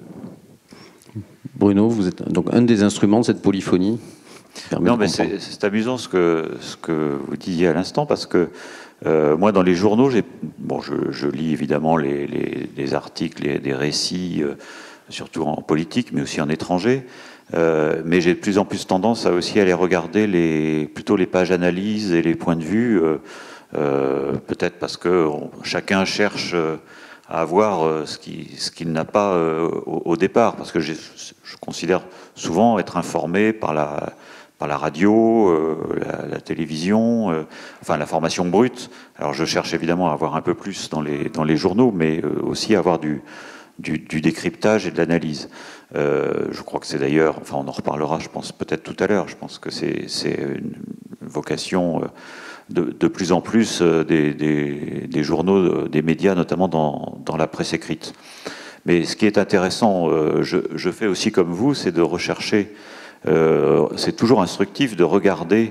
Bruno, vous êtes donc un des instruments de cette polyphonie. Non, mais c'est amusant ce que vous disiez à l'instant, parce que moi, dans les journaux, je lis évidemment les articles, des récits, surtout en politique, mais aussi en étranger. Mais j'ai de plus en plus tendance à aussi aller regarder plutôt les pages analyses et les points de vue, peut-être parce que chacun cherche à avoir ce qu'il n'a pas au départ, parce que je considère souvent être informé par la radio, la télévision, l'information brute. Alors je cherche évidemment à avoir un peu plus dans les journaux, mais aussi à avoir du décryptage et de l'analyse. Je crois que c'est d'ailleurs, on en reparlera, je pense, peut-être tout à l'heure, je pense que c'est une vocation de plus en plus des journaux, des médias, notamment dans la presse écrite. Mais ce qui est intéressant, je fais aussi comme vous, c'est de rechercher. C'est toujours instructif de regarder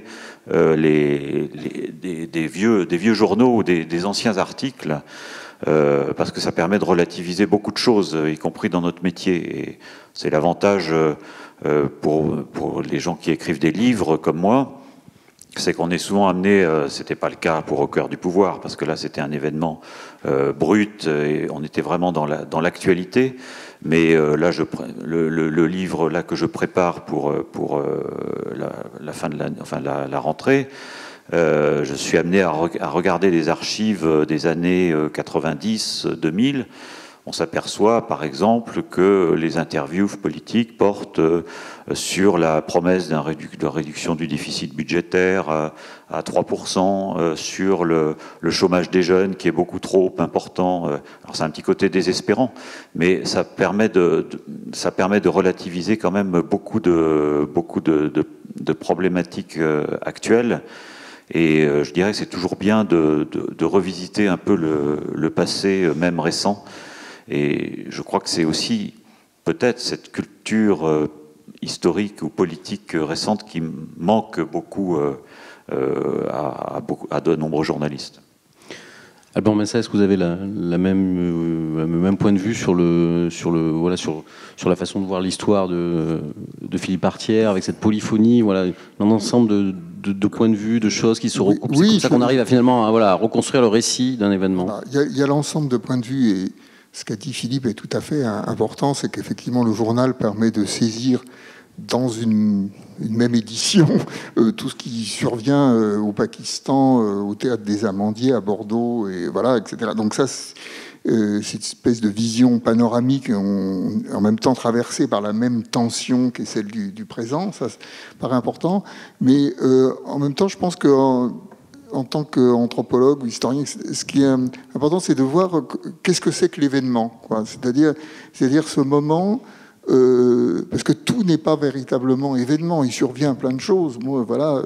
des vieux journaux ou des anciens articles, parce que ça permet de relativiser beaucoup de choses, y compris dans notre métier. Et c'est l'avantage pour les gens qui écrivent des livres comme moi, c'est qu'on est souvent amené, c'était pas le cas pour Au cœur du pouvoir, parce que là c'était un événement brut, et on était vraiment dans l'actualité. Mais là, le livre là que je prépare pour la fin de la rentrée, je suis amené à regarder des archives des années 90, 2000. on s'aperçoit par exemple que les interviews politiques portent sur la promesse de réduction du déficit budgétaire à 3%, sur le chômage des jeunes qui est beaucoup trop important. Alors c'est un petit côté désespérant, mais ça permet de relativiser quand même beaucoup de problématiques actuelles. Et je dirais que c'est toujours bien de revisiter un peu le passé, même récent. Et je crois que c'est aussi peut-être cette culture historique ou politique récente qui manque beaucoup à de nombreux journalistes. Alban Massa, est-ce que vous avez le même point de vue sur la façon de voir l'histoire de Philippe Artière, avec cette polyphonie, voilà, un ensemble de points de vue, de choses qui se recoupent. Oui, c'est comme ça qu'on arrive à reconstruire le récit d'un événement. Il y a l'ensemble de points de vue, et ce qu'a dit Philippe est tout à fait important, c'est qu'effectivement le journal permet de saisir dans une même édition tout ce qui survient au Pakistan, au théâtre des Amandiers à Bordeaux, et voilà, etc. Donc ça, cette espèce de vision panoramique, en même temps traversée par la même tension qu'est celle du présent, ça paraît important. Mais en même temps, je pense que en tant qu'anthropologue ou historien, ce qui est important, c'est de voir qu'est-ce que c'est que l'événement, quoi. C'est-à-dire ce moment. Parce que tout n'est pas véritablement événement, il survient plein de choses. Moi, voilà,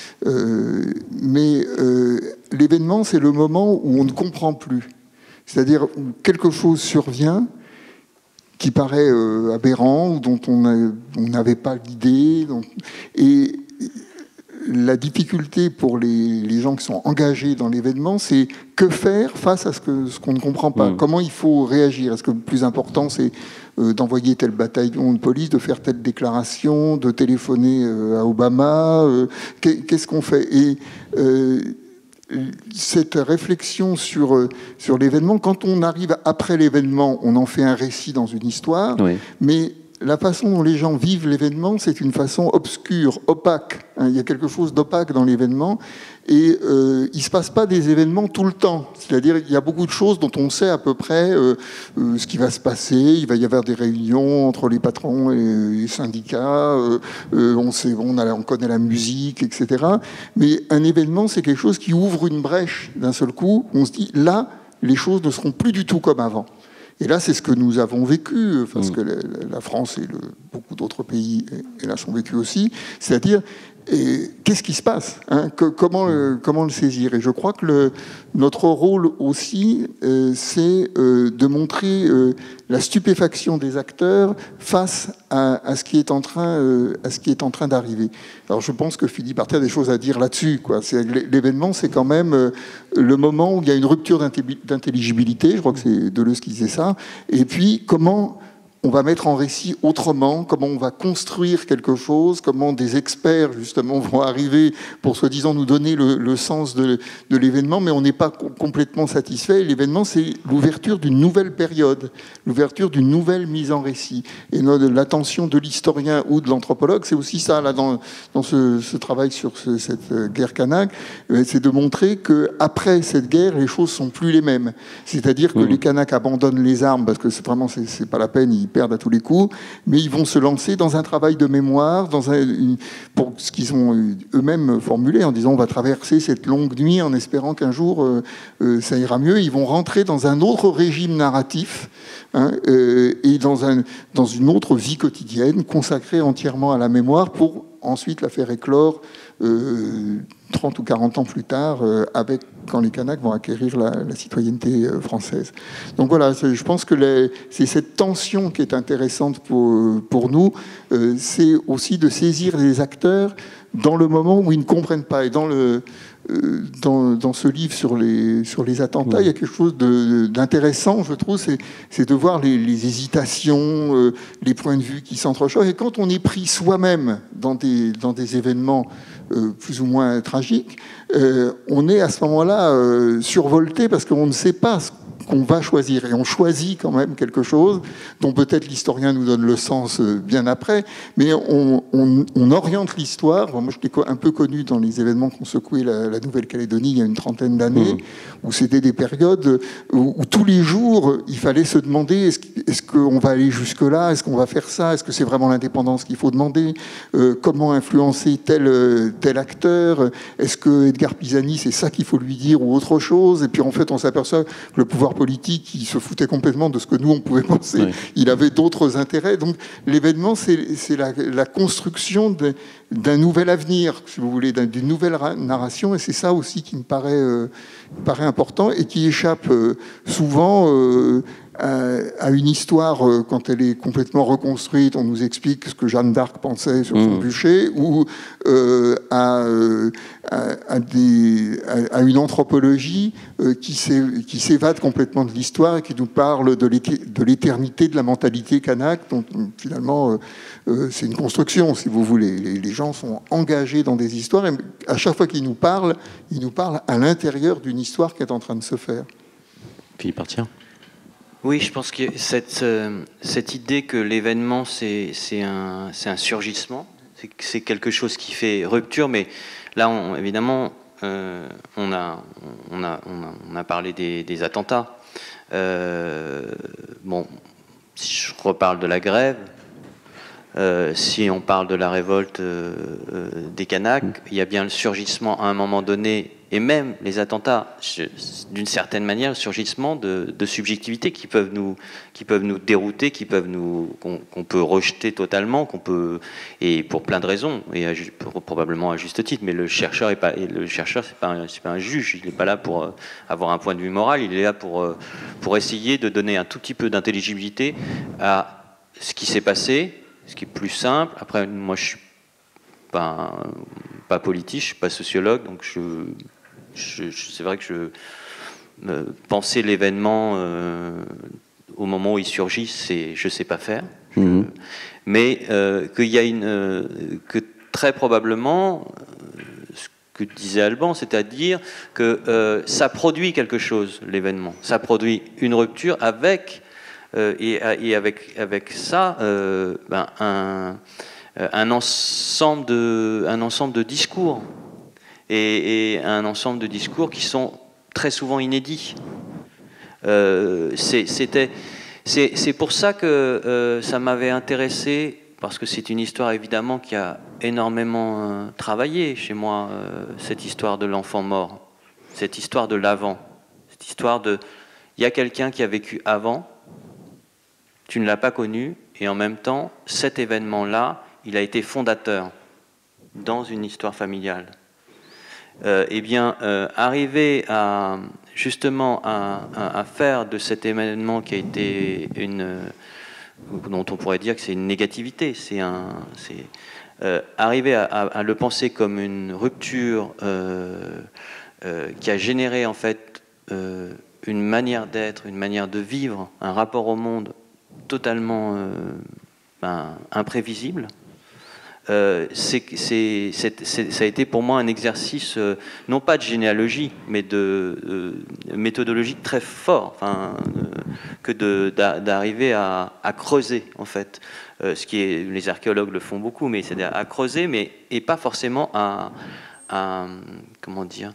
mais l'événement, c'est le moment où on ne comprend plus. C'est-à-dire où quelque chose survient qui paraît aberrant, ou dont on n'avait pas l'idée. Et la difficulté pour les gens qui sont engagés dans l'événement, c'est que faire face à ce qu'on ne comprend pas. Comment il faut réagir? Est-ce que le plus important, c'est d'envoyer tel bataillon de police, de faire telle déclaration, de téléphoner à Obama? Qu'est-ce qu'on fait? Et cette réflexion sur l'événement, quand on arrive après l'événement, on en fait un récit dans une histoire, oui. Mais la façon dont les gens vivent l'événement, c'est une façon obscure, opaque. Il y a quelque chose d'opaque dans l'événement. Et il ne se passe pas des événements tout le temps. C'est-à-dire qu'il y a beaucoup de choses dont on sait à peu près ce qui va se passer. Il va y avoir des réunions entre les patrons et les syndicats. On connaît la musique, etc. Mais un événement, c'est quelque chose qui ouvre une brèche d'un seul coup. On se dit, là, les choses ne seront plus du tout comme avant. Et là, c'est ce que nous avons vécu, parce que la France et beaucoup d'autres pays, hélas, ont vécu aussi. C'est-à-dire, qu'est-ce qui se passe, hein, comment le saisir? Et je crois que notre rôle aussi, c'est de montrer la stupéfaction des acteurs face à ce qui est en train d'arriver. Alors, je pense que Philippe Artière a des choses à dire là-dessus, quoi. L'événement, c'est quand même le moment où il y a une rupture d'intelligibilité. Je crois que c'est Deleuze qui disait ça. Et puis, comment on va mettre en récit autrement, comment on va construire quelque chose, comment des experts, justement, vont arriver pour, soi-disant, nous donner le sens de l'événement, mais on n'est pas complètement satisfait. L'événement, c'est l'ouverture d'une nouvelle période, l'ouverture d'une nouvelle mise en récit. Et l'attention de l'historien ou de l'anthropologue, c'est aussi ça, là, dans ce travail sur cette guerre kanak, c'est de montrer qu'après cette guerre, les choses sont plus les mêmes. C'est-à-dire que les Kanaks abandonnent les armes, parce que c'est pas la peine, ils perdent à tous les coups, mais ils vont se lancer dans un travail de mémoire, pour ce qu'ils ont eux-mêmes formulé, en disant on va traverser cette longue nuit en espérant qu'un jour ça ira mieux. Ils vont rentrer dans un autre régime narratif, hein, et dans une autre vie quotidienne consacrée entièrement à la mémoire pour ensuite la faire éclore 30 ou 40 ans plus tard, quand les Kanaks vont acquérir la citoyenneté française. Donc voilà, je pense que c'est cette tension qui est intéressante pour nous. C'est aussi de saisir les acteurs dans le moment où ils ne comprennent pas. Et dans ce livre sur les attentats, il y a quelque chose d'intéressant, je trouve, c'est de voir les hésitations, les points de vue qui s'entrechoquent. Et quand on est pris soi-même dans des événements plus ou moins tragiques, on est à ce moment-là survolté parce qu'on ne sait pas qu'on va choisir. Et on choisit quand même quelque chose dont peut-être l'historien nous donne le sens bien après, mais on oriente l'histoire. Moi, je l'ai un peu connu dans les événements qu'ont secoué la Nouvelle-Calédonie il y a une trentaine d'années, où c'était des périodes où tous les jours, il fallait se demander est-ce qu'on va aller jusque-là, est-ce qu'on va faire ça, est-ce que c'est vraiment l'indépendance qu'il faut demander, comment influencer tel acteur, est-ce que Edgar Pisani, c'est ça qu'il faut lui dire ou autre chose? Et puis en fait, on s'aperçoit que le pouvoir politique, il se foutait complètement de ce que nous, on pouvait penser. Oui. Il avait d'autres intérêts. Donc l'événement, c'est la construction d'un nouvel avenir, si vous voulez, d'une nouvelle narration. Et c'est ça aussi qui me paraît important et qui échappe souvent à une histoire, quand elle est complètement reconstruite, on nous explique ce que Jeanne d'Arc pensait sur son bûcher, ou à une anthropologie qui s'évade complètement de l'histoire et qui nous parle de l'éternité de la mentalité kanak, dont finalement c'est une construction, si vous voulez. Les gens sont engagés dans des histoires et à chaque fois qu'ils nous parlent à l'intérieur d'une histoire qui est en train de se faire. Puis partir. Oui, je pense que cette idée que l'événement, c'est un surgissement, c'est quelque chose qui fait rupture, mais là, évidemment, on a parlé des attentats. Bon, si je reparle de la grève, si on parle de la révolte des Kanaks, il y a bien le surgissement à un moment donné, et même les attentats, d'une certaine manière, le surgissement de subjectivités qui peuvent nous dérouter, qu'on peut rejeter totalement, et pour plein de raisons, et probablement à juste titre. Mais le chercheur c'est pas un juge, il n'est pas là pour avoir un point de vue moral, il est là pour essayer de donner un tout petit peu d'intelligibilité à ce qui s'est passé. Ce qui est plus simple. Après, moi, je suis pas politique, je suis pas sociologue, donc c'est vrai que penser l'événement au moment où il surgit, je sais pas faire. Mais qu'il y a que très probablement, ce que disait Alban, c'est-à-dire que ça produit quelque chose, l'événement. Ça produit une rupture avec et avec ça, un ensemble de discours et un ensemble de discours qui sont très souvent inédits. C'est pour ça que ça m'avait intéressé, parce que c'est une histoire évidemment qui a énormément travaillé chez moi, cette histoire de l'enfant mort, cette histoire de l'avant, cette histoire de il y a quelqu'un qui a vécu avant. Tu ne l'as pas connu, et en même temps, cet événement-là, il a été fondateur dans une histoire familiale. Arriver justement à faire de cet événement qui a été dont on pourrait dire que c'est une négativité, arriver à le penser comme une rupture qui a généré en fait une manière d'être, une manière de vivre, un rapport au monde totalement imprévisible. Ça a été pour moi un exercice, non pas de généalogie, mais de méthodologique très fort, d'arriver à creuser, en fait. Les archéologues le font beaucoup, mais c'est à creuser, et pas forcément comment dire,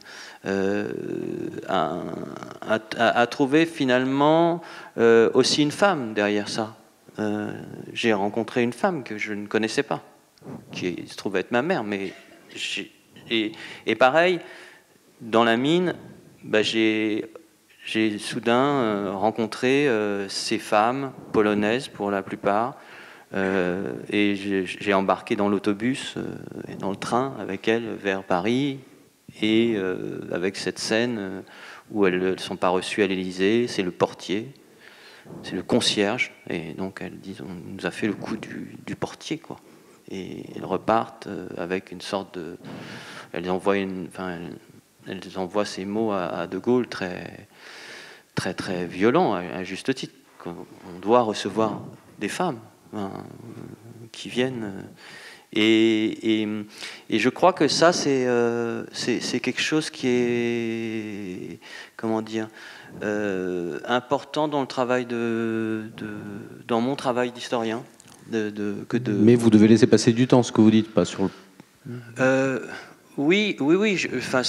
à trouver finalement aussi une femme derrière ça. J'ai rencontré une femme que je ne connaissais pas, qui se trouve être ma mère, mais et pareil, dans la mine, j'ai soudain rencontré ces femmes polonaises pour la plupart, et j'ai embarqué dans l'autobus et dans le train avec elles vers Paris, et avec cette scène où elles ne sont pas reçues à l'Élysée, c'est le portier, c'est le concierge, et donc elles disent on nous a fait le coup du portier, quoi. Et elles repartent avec une sorte de... Elles envoient ces mots à De Gaulle très, très, très violents, à juste titre. On doit recevoir des femmes qui viennent Et je crois que ça, c'est quelque chose qui est, comment dire, important dans le travail dans mon travail d'historien. Mais vous devez laisser passer du temps, ce que vous dites, pas sur le... Oui. Enfin,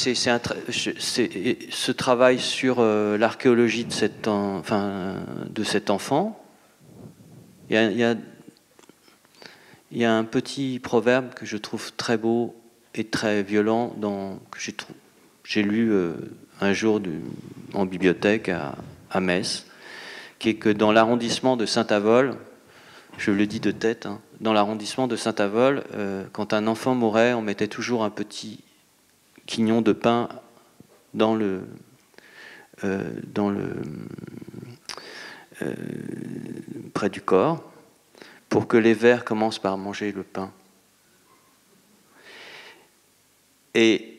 ce travail sur l'archéologie de cet enfant. Il y a un petit proverbe que je trouve très beau et très violent que j'ai lu un jour en bibliothèque à Metz, qui est que dans l'arrondissement de Saint-Avold, je le dis de tête, hein, dans l'arrondissement de Saint-Avold, quand un enfant mourait, on mettait toujours un petit quignon de pain près du corps, pour que les vers commencent par manger le pain. Et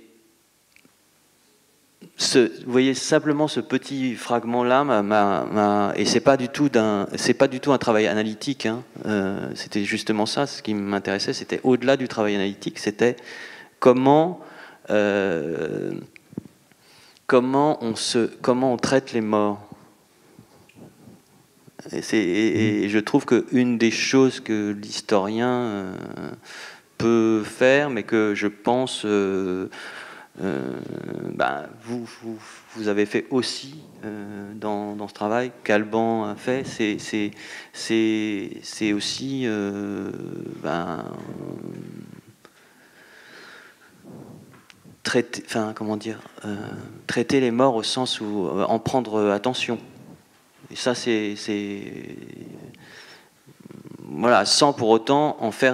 vous voyez, simplement ce petit fragment-là, et c'est pas du tout un travail analytique, hein, c'était justement ça, ce qui m'intéressait, c'était au-delà du travail analytique, c'était comment on traite les morts. Et je trouve qu'une des choses que l'historien peut faire, mais que je pense vous avez fait aussi dans ce travail, qu'Alban a fait, c'est aussi traiter les morts au sens où en prendre attention. Et ça, voilà, sans pour autant faire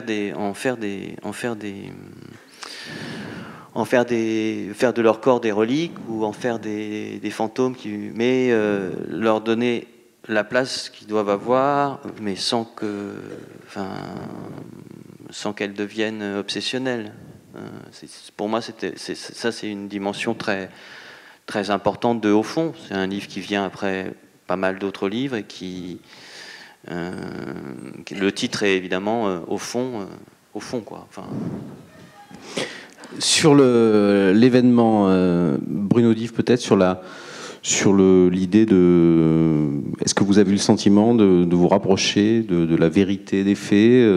de leur corps des reliques ou en faire des fantômes, mais leur donner la place qu'ils doivent avoir, mais sans qu'elles deviennent obsessionnelles. Pour moi, c'est une dimension très, très importante de Au fond. C'est un livre qui vient après pas mal d'autres livres et le titre est évidemment Au fond, quoi. Enfin... Sur l'événement, Bruno Dive, peut-être sur l'idée de... Est-ce que vous avez eu le sentiment de vous rapprocher de la vérité des faits,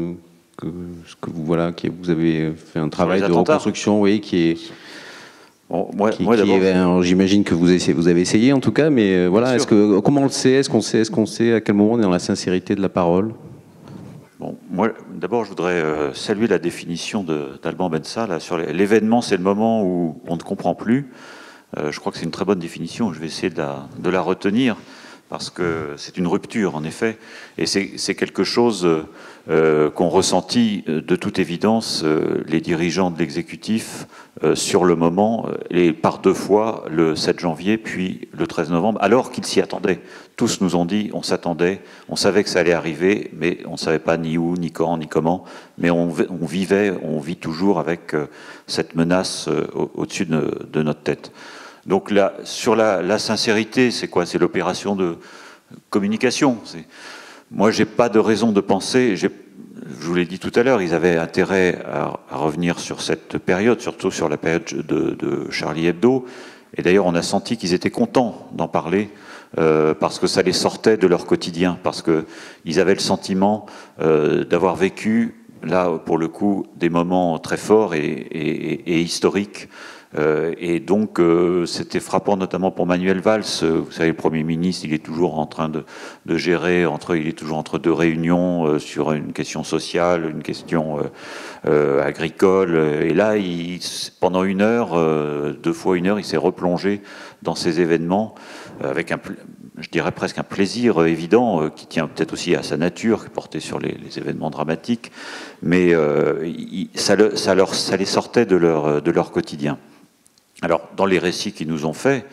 vous avez fait un travail de reconstruction, oui, qui est... Bon, j'imagine que vous avez essayé en tout cas, mais voilà, comment on le sait? Est-ce qu'on sait à quel moment on est dans la sincérité de la parole? Bon, moi, d'abord, je voudrais saluer la définition d'Alban Bensa là, sur l'événement, c'est le moment où on ne comprend plus. Je crois que c'est une très bonne définition. Je vais essayer de la retenir parce que c'est une rupture, en effet, et c'est quelque chose qu'ont ressenti de toute évidence les dirigeants de l'exécutif sur le moment, et par deux fois, le 7 janvier, puis le 13 novembre, alors qu'ils s'y attendaient. Tous nous ont dit, on s'attendait, on savait que ça allait arriver, mais on ne savait pas ni où, ni quand, ni comment, mais on vit toujours avec cette menace au-dessus de notre tête. Donc là, sur la sincérité, c'est quoi? C'est l'opération de communication. Moi, j'ai pas de raison de penser. Je vous l'ai dit tout à l'heure, ils avaient intérêt à revenir sur cette période, surtout sur la période de Charlie Hebdo. Et d'ailleurs, on a senti qu'ils étaient contents d'en parler parce que ça les sortait de leur quotidien, parce qu'ils avaient le sentiment d'avoir vécu, là, pour le coup, des moments très forts et historiques. Et donc c'était frappant, notamment pour Manuel Valls. Vous savez, le Premier ministre, il est toujours en train de gérer, il est toujours entre deux réunions sur une question sociale, une question agricole. Et là, pendant une heure, 2 fois 1 heure, il s'est replongé dans ces événements avec je dirais presque un plaisir évident qui tient peut-être aussi à sa nature, qui portait sur les événements dramatiques, mais ça les sortait de leur quotidien. Alors, dans les récits qu'ils nous ont faits,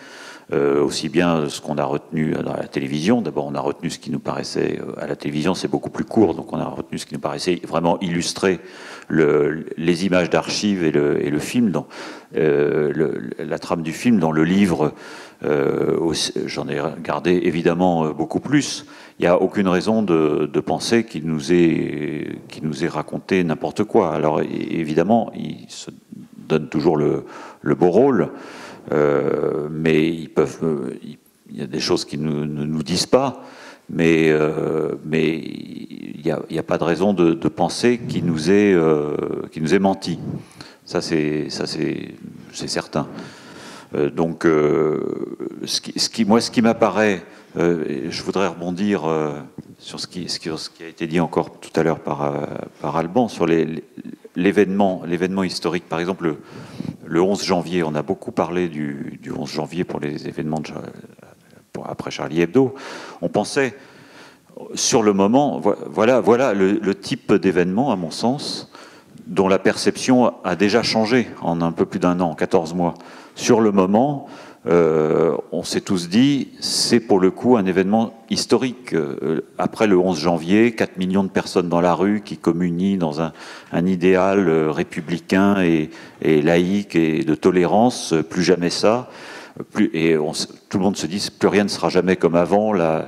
aussi bien ce qu'on a retenu dans la télévision. D'abord, on a retenu ce qui nous paraissait, à la télévision, c'est beaucoup plus court, donc on a retenu ce qui nous paraissait vraiment illustrer les images d'archives et le film, la trame du film. Dans le livre, j'en ai gardé évidemment beaucoup plus. Il n'y a aucune raison de penser qu'il nous ait raconté n'importe quoi. Alors évidemment, il se donne toujours le beau rôle, mais il y a des choses qui ne nous disent pas, mais il n'y a pas de raison de penser qu'il nous ait menti. Ça c'est certain. Donc, ce qui m'apparaît, je voudrais rebondir sur ce qui a été dit encore tout à l'heure par Alban, sur l'événement historique. Par exemple, le 11 janvier, on a beaucoup parlé du 11 janvier pour les événements après Charlie Hebdo. On pensait, sur le moment, voilà le type d'événement, à mon sens, dont la perception a déjà changé en un peu plus d'un an, 14 mois. Sur le moment, on s'est tous dit, c'est pour le coup un événement historique. Après le 11 janvier, 4 millions de personnes dans la rue qui communient dans un idéal républicain et laïque et de tolérance, plus jamais ça. Tout le monde se dit, plus rien ne sera jamais comme avant, la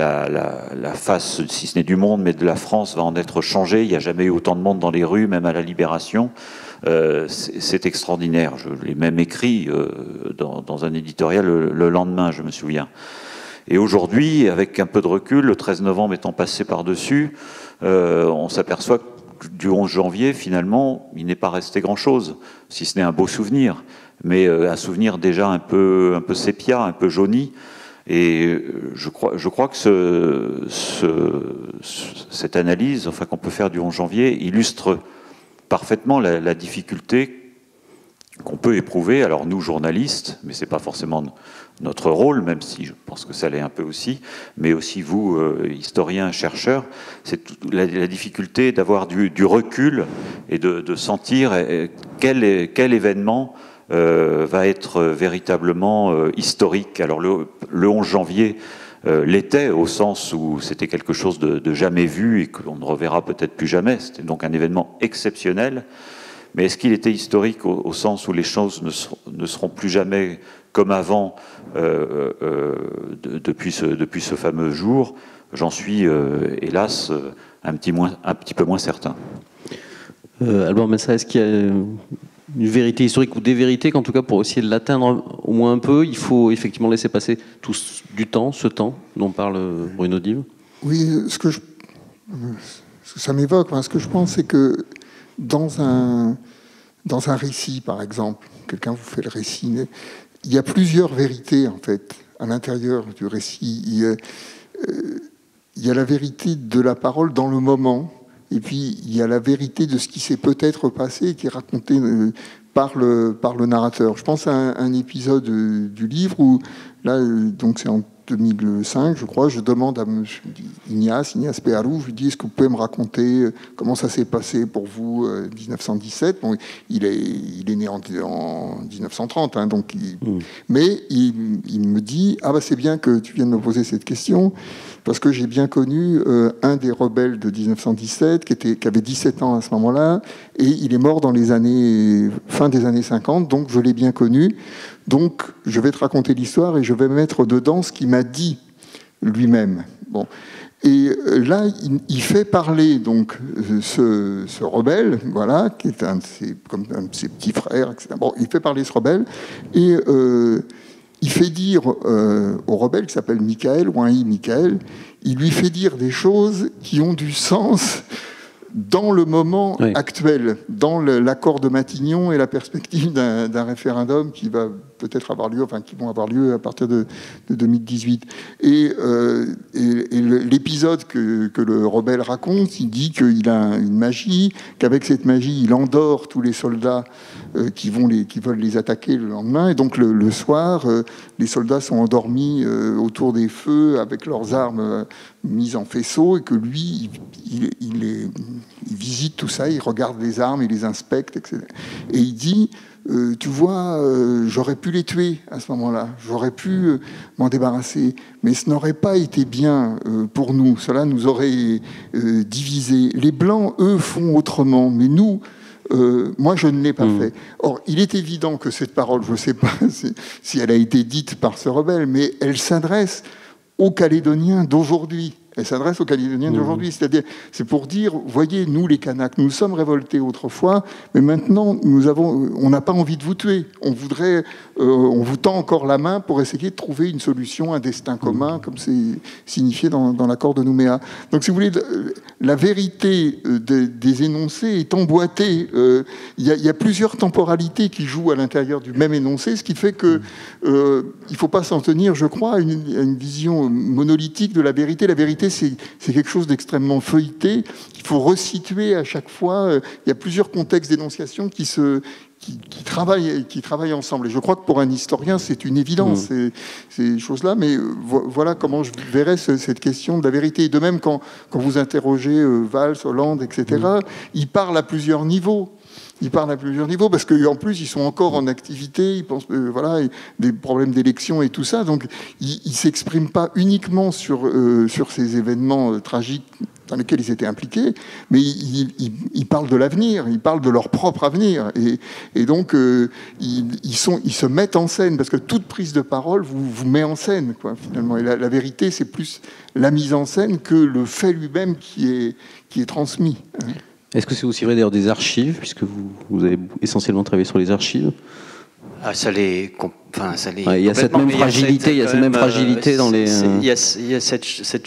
face, si ce n'est du monde, mais de la France va en être changée. Il n'y a jamais eu autant de monde dans les rues, même à la Libération. C'est extraordinaire. Je l'ai même écrit dans un éditorial le lendemain, je me souviens. Et aujourd'hui, avec un peu de recul, le 13 novembre étant passé par-dessus, on s'aperçoit que du 11 janvier, finalement, il n'est pas resté grand-chose, si ce n'est un beau souvenir, mais un souvenir déjà un peu sépia, un peu jauni. Et je crois que cette analyse, enfin, qu'on peut faire du 11 janvier, illustre parfaitement la difficulté qu'on peut éprouver, alors nous journalistes, mais c'est pas forcément notre rôle, même si je pense que ça l'est un peu aussi, mais aussi vous, historiens, chercheurs, c'est la difficulté d'avoir du recul et de sentir quel événement va être véritablement historique. Alors le 11 janvier l'était, au sens où c'était quelque chose de jamais vu et qu'on ne reverra peut-être plus jamais. C'était donc un événement exceptionnel. Mais est-ce qu'il était historique au sens où les choses ne seront plus jamais comme avant depuis ce fameux jour? J'en suis, hélas, un petit peu moins certain. Alban Messa, est-ce qu'il y a une vérité historique ou des vérités qu'en tout cas pour essayer de l'atteindre au moins un peu, il faut effectivement laisser passer tout du temps, ce temps dont parle Bruno Dive? Oui, ce que ça m'évoque, ce que je pense, c'est que dans un récit, par exemple, quelqu'un vous fait le récit, il y a plusieurs vérités, en fait, à l'intérieur du récit. Il y a la vérité de la parole dans le moment, et puis il y a la vérité de ce qui s'est peut-être passé et qui est raconté par le narrateur. Je pense à un épisode du livre où, là, donc c'est en 2005, je crois, je demande à M. Ignace Péarou, je lui dis, est-ce que vous pouvez me raconter comment ça s'est passé pour vous, 1917 ? Bon, il est né en 1930, hein, donc mais il me dit, ah bah c'est bien que tu viennes me poser cette question, parce que j'ai bien connu un des rebelles de 1917, qui avait 17 ans à ce moment-là, et il est mort dans fin des années 50, donc je l'ai bien connu. Donc, je vais te raconter l'histoire et je vais mettre dedans ce qu'il m'a dit lui-même. Bon. Et là, il fait parler donc ce rebelle, voilà, qui est comme un de ses petits frères, etc. Bon, il fait parler ce rebelle et il fait dire au rebelle qui s'appelle Michael, Ouahi Michael, il lui fait dire des choses qui ont du sens dans le moment actuel, dans l'accord de Matignon et la perspective d'un référendum qui va peut-être avoir lieu, enfin qui vont avoir lieu à partir de 2018. Et l'épisode que le rebelle raconte, il dit qu'il a une magie, qu'avec cette magie, il endort tous les soldats qui veulent les attaquer le lendemain. Et donc le soir, les soldats sont endormis autour des feux avec leurs armes mises en faisceau, et que lui, il visite tout ça, il regarde les armes, il les inspecte, etc. Et il dit, tu vois, j'aurais pu les tuer à ce moment-là, j'aurais pu m'en débarrasser, mais ce n'aurait pas été bien pour nous, cela nous aurait divisés. Les Blancs, eux, font autrement, mais nous, moi, je ne l'ai pas fait. Or, il est évident que cette parole, je ne sais pas si elle a été dite par ce rebelle, mais elle s'adresse aux Calédoniens d'aujourd'hui. Elle s'adresse aux Calédoniens d'aujourd'hui. C'est-à-dire, c'est pour dire, voyez, nous les Kanaks, nous sommes révoltés autrefois, mais maintenant, on n'a pas envie de vous tuer. On vous tend encore la main pour essayer de trouver une solution, un destin commun, comme c'est signifié dans l'accord de Nouméa. Donc, si vous voulez, la vérité des énoncés est emboîtée. Il y a plusieurs temporalités qui jouent à l'intérieur du même énoncé, ce qui fait que il ne faut pas s'en tenir, je crois, à une vision monolithique de la vérité. La vérité, c'est quelque chose d'extrêmement feuilleté, qu'il faut resituer à chaque fois. Il y a plusieurs contextes d'énonciation qui travaillent ensemble. Et je crois que pour un historien, c'est une évidence, ces choses-là. Mais voilà comment je verrais cette question de la vérité. Et de même, quand vous interrogez Valls, Hollande, etc., ils parlent à plusieurs niveaux. Ils parlent à plusieurs niveaux parce qu'en plus, ils sont encore en activité, ils pensent, voilà, des problèmes d'élection et tout ça. Donc, ils ne s'expriment pas uniquement sur ces événements tragiques dans lesquels ils étaient impliqués, mais ils parlent de l'avenir, ils parlent de leur propre avenir. Et donc, ils se mettent en scène, parce que toute prise de parole vous met en scène, quoi, finalement. Et la vérité, c'est plus la mise en scène que le fait lui-même qui est transmis. Est-ce que c'est aussi vrai d'ailleurs des archives, puisque vous avez essentiellement travaillé sur les archives? Ah, ça les il y a cette même fragilité, dans les. Il y a cette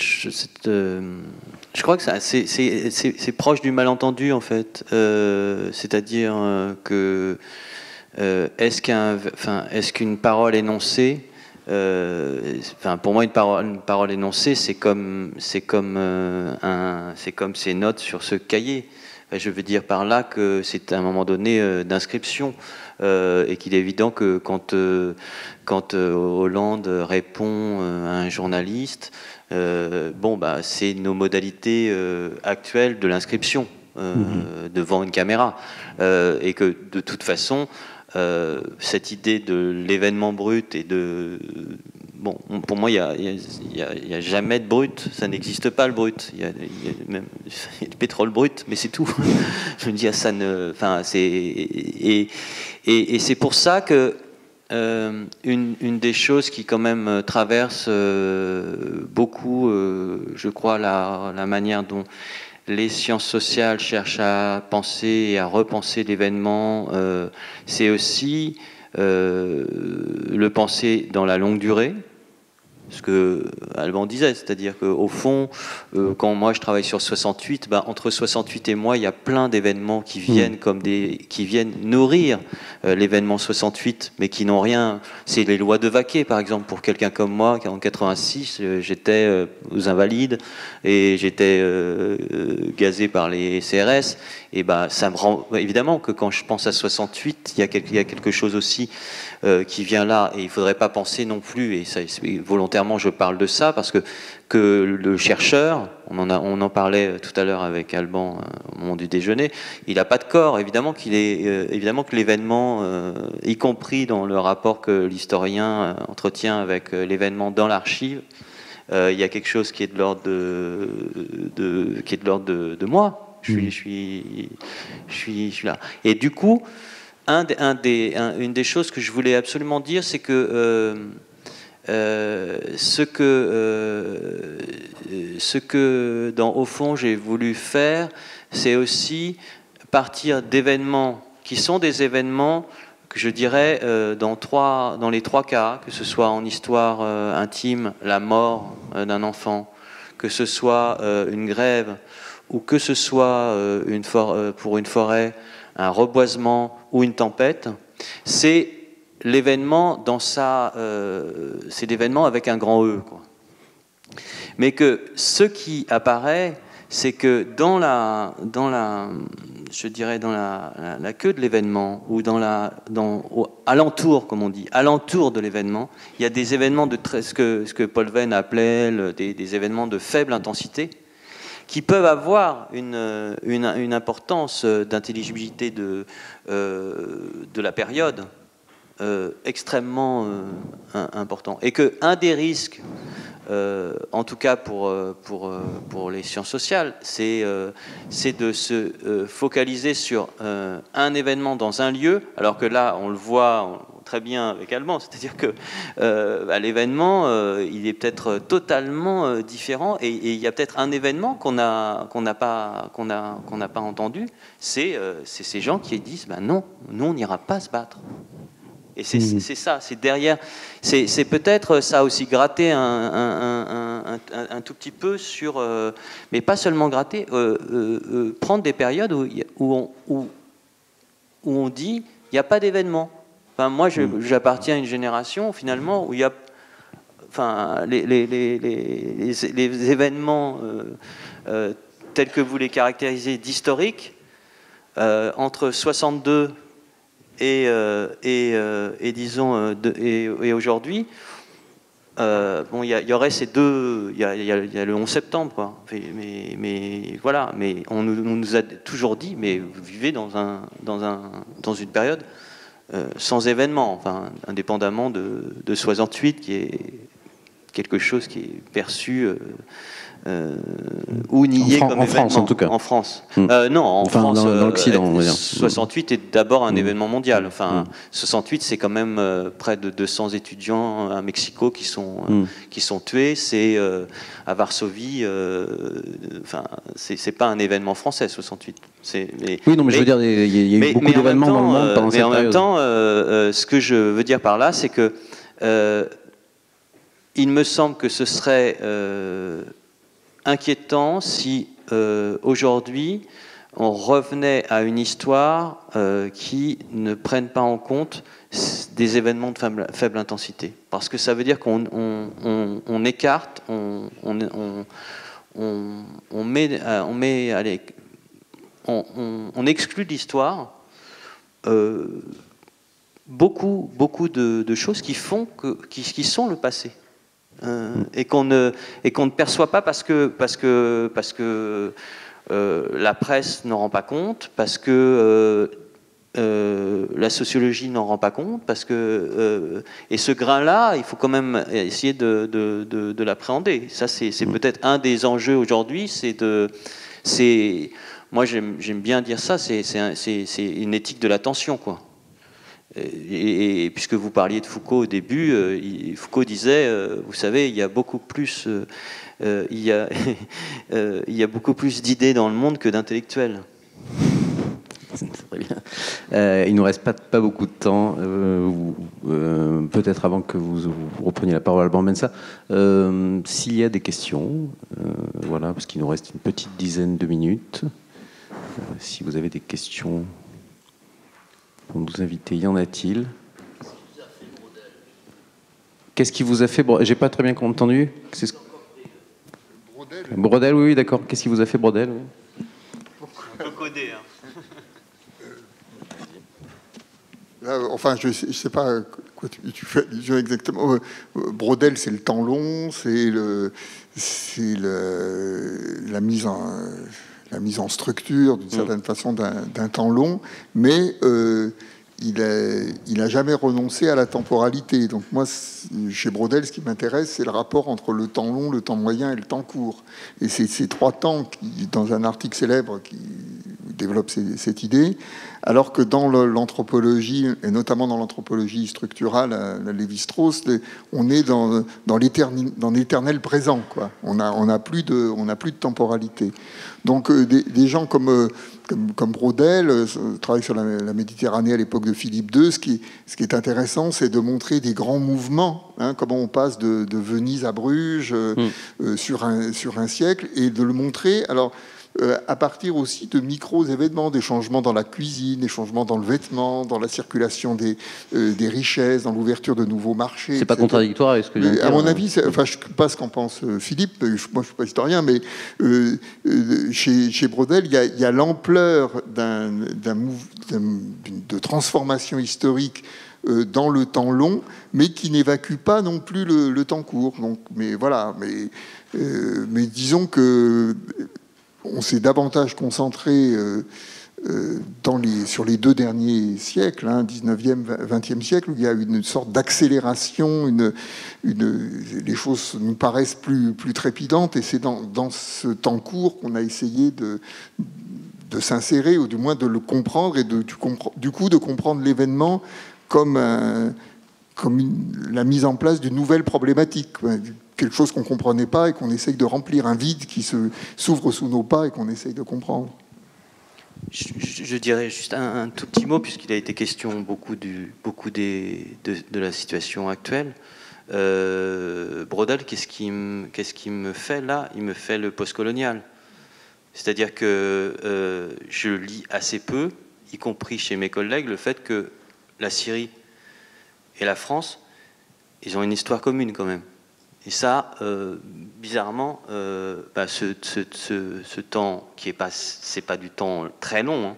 je crois que c'est proche du malentendu en fait. C'est-à-dire que est-ce qu'une parole énoncée, pour moi une parole énoncée, c'est comme ces notes sur ce cahier. Je veux dire par là que c'est à un moment donné d'inscription et qu'il est évident que quand Hollande répond à un journaliste, c'est nos modalités actuelles de l'inscription devant une caméra et que de toute façon cette idée de l'événement brut et de pour moi, il y a jamais de brut. Ça n'existe pas, le brut. Il y a du pétrole brut, mais c'est tout. Je veux dire, ça ne... et c'est pour ça que une des choses qui, quand même, traverse beaucoup, je crois, la manière dont les sciences sociales cherchent à penser et à repenser l'événement, c'est aussi le penser dans la longue durée. Ce que Alban disait, c'est-à-dire qu'au fond, quand moi je travaille sur 68, entre 68 et moi, il y a plein d'événements qui viennent qui viennent nourrir l'événement 68, mais qui n'ont rien. C'est les lois de Vaquet, par exemple, pour quelqu'un comme moi, en 86, j'étais aux Invalides et j'étais gazé par les CRS. Et ça me rend évidemment que quand je pense à 68, il y a quelque chose aussi qui vient là, et il ne faudrait pas penser non plus, et ça, volontairement je parle de ça, parce que le chercheur, on en parlait tout à l'heure avec Alban au moment du déjeuner, il n'a pas de corps, évidemment que l'événement, y compris dans le rapport que l'historien entretient avec l'événement dans l'archive, il y a quelque chose qui est de l'ordre de moi. Je suis là. Et du coup, une des choses que je voulais absolument dire, c'est que ce que au fond j'ai voulu faire, c'est aussi partir d'événements qui sont des événements que je dirais dans les trois cas, que ce soit en histoire intime, la mort d'un enfant, que ce soit une grève, ou que ce soit pour une forêt, un reboisement ou une tempête, c'est l'événement c'est l'événement avec un grand E, quoi. Mais que ce qui apparaît, c'est que je dirais dans la queue de l'événement, ou alentour, comme on dit, alentour de l'événement, il y a des événements ce que Paul Venn appelait des événements de faible intensité, qui peuvent avoir une importance d'intelligibilité de la période extrêmement important. Et qu'un des risques, en tout cas pour les sciences sociales, c'est de se focaliser sur un événement dans un lieu, alors que là, on le voit très bien avec Alban, c'est-à-dire que l'événement, il est peut-être totalement différent, et il y a peut-être un événement qu'on n'a pas entendu, c'est ces gens qui disent non, nous on n'ira pas se battre. Et c'est ça, c'est derrière, c'est peut-être ça aussi, gratter un tout petit peu sur, mais pas seulement gratter, prendre des périodes où on dit il n'y a pas d'événement. Enfin, moi, j'appartiens à une génération finalement où il y a, enfin, les événements tels que vous les caractérisez d'historiques entre 62 et disons et aujourd'hui, bon, il y aurait ces deux, il y a le 11 septembre, quoi. Mais voilà, mais on nous a toujours dit, mais vous vivez dans une période sans événement, enfin, indépendamment de 68, qui est quelque chose qui est perçu ou nié comme événement. En France, en tout cas. En France. Non, en France, dans l'Occident, on va dire. 68 est d'abord un événement mondial. Enfin, 68, c'est quand même près de 200 étudiants à Mexico qui sont tués. C'est à Varsovie. Enfin, c'est pas un événement français, 68. Oui, non, mais je veux dire, il y a eu beaucoup d'événements dans le monde pendant cette période. Mais en même temps, ce que je veux dire par là, c'est que il me semble que ce serait inquiétant si aujourd'hui on revenait à une histoire qui ne prenne pas en compte des événements de faible intensité, parce que ça veut dire qu'on écarte, on exclut de l'histoire beaucoup de choses qui sont le passé. Et qu'on ne perçoit pas parce que la presse n'en rend pas compte, parce que la sociologie n'en rend pas compte, parce que et ce grain-là, il faut quand même essayer de l'appréhender. Ça, c'est peut-être un des enjeux aujourd'hui. Moi, j'aime bien dire ça. C'est une éthique de l'attention, quoi. Et puisque vous parliez de Foucault au début, Foucault disait, vous savez, il y a beaucoup plus, il y a beaucoup plus d'idées dans le monde que d'intellectuels. Très bien. Il nous reste pas beaucoup de temps. Peut-être avant que vous repreniez la parole, Alban Mensah, s'il y a des questions, voilà, parce qu'il nous reste une petite dizaine de minutes. Si vous avez des questions pour nous inviter, y en a-t-il? Qu'est-ce qui vous a fait Brodel? J'ai pas très bien entendu. Brodel, oui, d'accord. Qu'est-ce qui vous a fait Brodel? On peut coder, hein. Là, enfin, je sais pas quoi tu fais allusion exactement. Brodel, c'est le temps long, c'est la mise en structure, d'une certaine façon, d'un temps long, mais il a jamais renoncé à la temporalité. Donc moi, chez Brodel, ce qui m'intéresse, c'est le rapport entre le temps long, le temps moyen et le temps court. Et c'est ces trois temps qui, dans un article célèbre, qui développe cette idée, alors que dans l'anthropologie, et notamment dans l'anthropologie structurale à Lévi-Strauss, on est dans l'éternel présent, quoi. On n'a plus de temporalité. Donc des gens comme Brodel travaillent sur la Méditerranée à l'époque de Philippe II. Ce qui est intéressant, c'est de montrer des grands mouvements, hein, comment on passe de Venise à Bruges sur un siècle, et de le montrer. Alors, à partir aussi de micro-événements, des changements dans la cuisine, des changements dans le vêtement, dans la circulation des richesses, dans l'ouverture de nouveaux marchés. C'est pas contradictoire avec ce que je viens de dire. À mon avis, enfin, je ne sais pas ce qu'en pense Philippe, moi je ne suis pas historien, mais chez Brodel, il y a l'ampleur de transformation historique dans le temps long, mais qui n'évacue pas non plus le temps court. Donc, mais voilà, mais disons que on s'est davantage concentré sur les 2 derniers siècles, 19e, 20e siècle, où il y a une sorte d'accélération, les choses nous paraissent plus trépidantes, et c'est dans ce temps court qu'on a essayé de s'insérer, ou du moins de le comprendre, et du coup de comprendre l'événement comme la mise en place d'une nouvelle problématique, quelque chose qu'on ne comprenait pas et qu'on essaye de remplir, un vide qui s'ouvre sous nos pas et qu'on essaye de comprendre. Je dirais juste un tout petit mot, puisqu'il a été question beaucoup de la situation actuelle. Braudel, qu'est-ce qui me fait là? Il me fait le postcolonial. C'est-à-dire que je lis assez peu, y compris chez mes collègues, le fait que la Syrie et la France, ils ont une histoire commune quand même. Et ça, bizarrement, ce temps qui est pas, c'est pas du temps très long,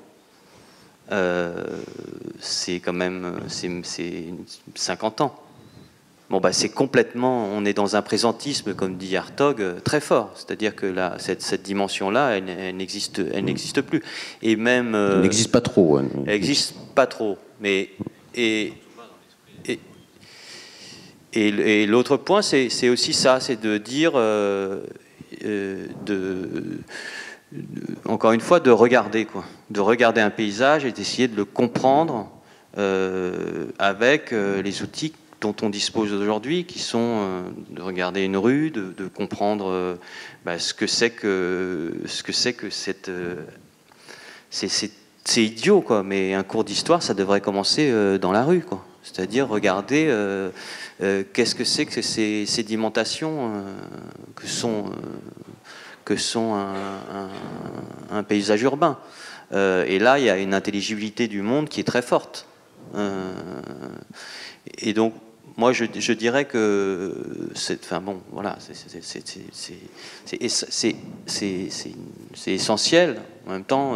c'est quand même, c'est 50 ans. Bon, c'est complètement, on est dans un présentisme, comme dit Hartog, très fort. C'est-à-dire que là, cette dimension-là, elle n'existe plus. Et même, elle n'existe pas trop. Elle n'existe pas trop. Mais Et l'autre point, c'est aussi ça, c'est de dire, encore une fois, de regarder un paysage et d'essayer de le comprendre avec les outils dont on dispose aujourd'hui, qui sont de regarder une rue, de comprendre ce que c'est que cette... c'est idiot, quoi, mais un cours d'histoire, ça devrait commencer dans la rue, quoi. C'est-à-dire regarder qu'est-ce que c'est que ces sédimentations que sont un paysage urbain. Et là, il y a une intelligibilité du monde qui est très forte. Et donc, moi, je dirais que c'est essentiel. En même temps,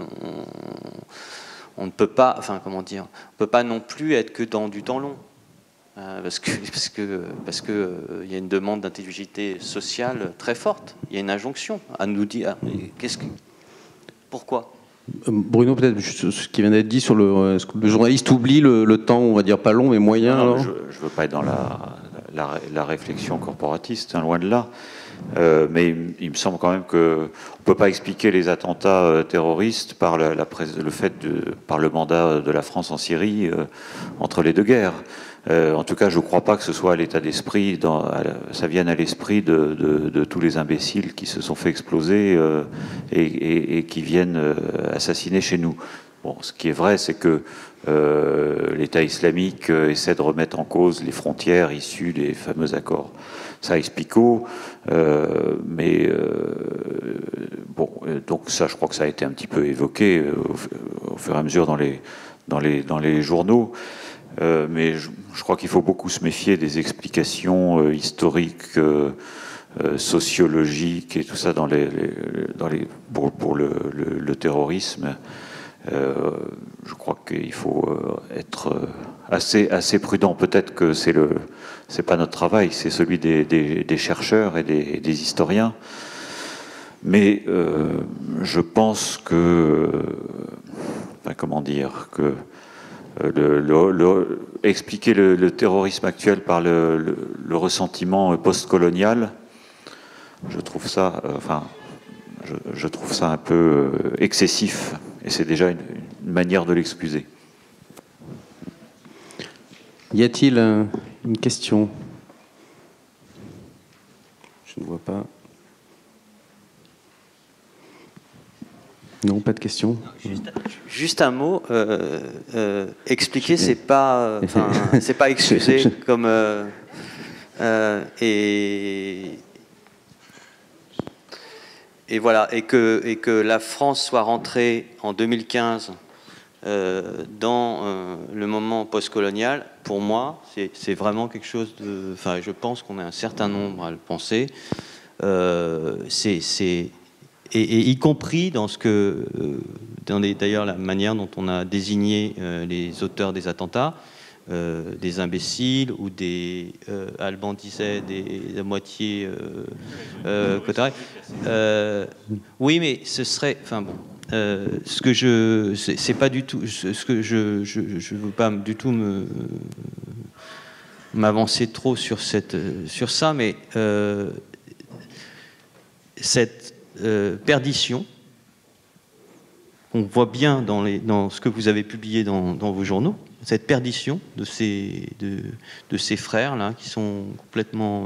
on ne peut pas, on peut pas non plus être que dans du temps long, parce que y a une demande d'intelligibilité sociale très forte. Il y a une injonction à nous dire pourquoi. Bruno, peut-être ce qui vient d'être dit sur le journaliste oublie le temps, on va dire pas long mais moyen. Non, je ne veux pas être dans la réflexion corporatiste, loin de là. Mais il me semble quand même qu'on ne peut pas expliquer les attentats terroristes par le mandat de la France en Syrie entre les 2 guerres. En tout cas, je ne crois pas que ce soit à l'état d'esprit, ça vienne à l'esprit de tous les imbéciles qui se sont fait exploser et qui viennent assassiner chez nous. Bon, ce qui est vrai, c'est que l'État islamique essaie de remettre en cause les frontières issues des fameux accords Saïs-Picot, donc ça, je crois que ça a été un petit peu évoqué au fur et à mesure dans les journaux. Mais je crois qu'il faut beaucoup se méfier des explications historiques, sociologiques et tout ça pour le terrorisme. Je crois qu'il faut être assez prudent. Peut-être que c'est pas notre travail, c'est celui des chercheurs et des historiens. Mais je pense que, expliquer le terrorisme actuel par le ressentiment postcolonial, je trouve ça un peu excessif, et c'est déjà une manière de l'excuser. Y a-t-il une question? Je ne vois pas. Non, pas de question. Juste un mot. Expliquer, c'est pas excuser comme et voilà, et que la France soit rentrée en 2015 dans le moment postcolonial, pour moi, c'est vraiment quelque chose de... je pense qu'on est un certain nombre à le penser. Et y compris dans d'ailleurs la manière dont on a désigné les auteurs des attentats, des imbéciles ou des Alban disait des à moitié cotard. Oui, mais ce serait, enfin bon, ce que je, c'est pas du tout, ce que je veux pas du tout m'avancer trop sur ça, mais cette perdition qu'on voit bien dans ce que vous avez publié dans vos journaux, cette perdition de ces frères là qui sont complètement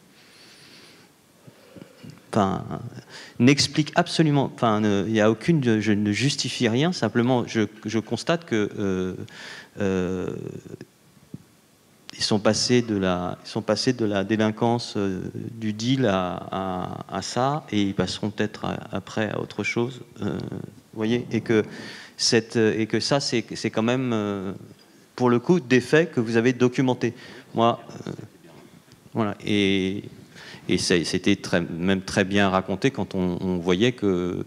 n'explique absolument, il n'y a aucune, je ne justifie rien, simplement je constate que ils sont passés de la délinquance du deal à ça, et ils passeront peut-être après à autre chose, vous voyez, et que ça c'est quand même pour le coup des faits que vous avez documentés. Moi, voilà, et c'était même très bien raconté quand on voyait que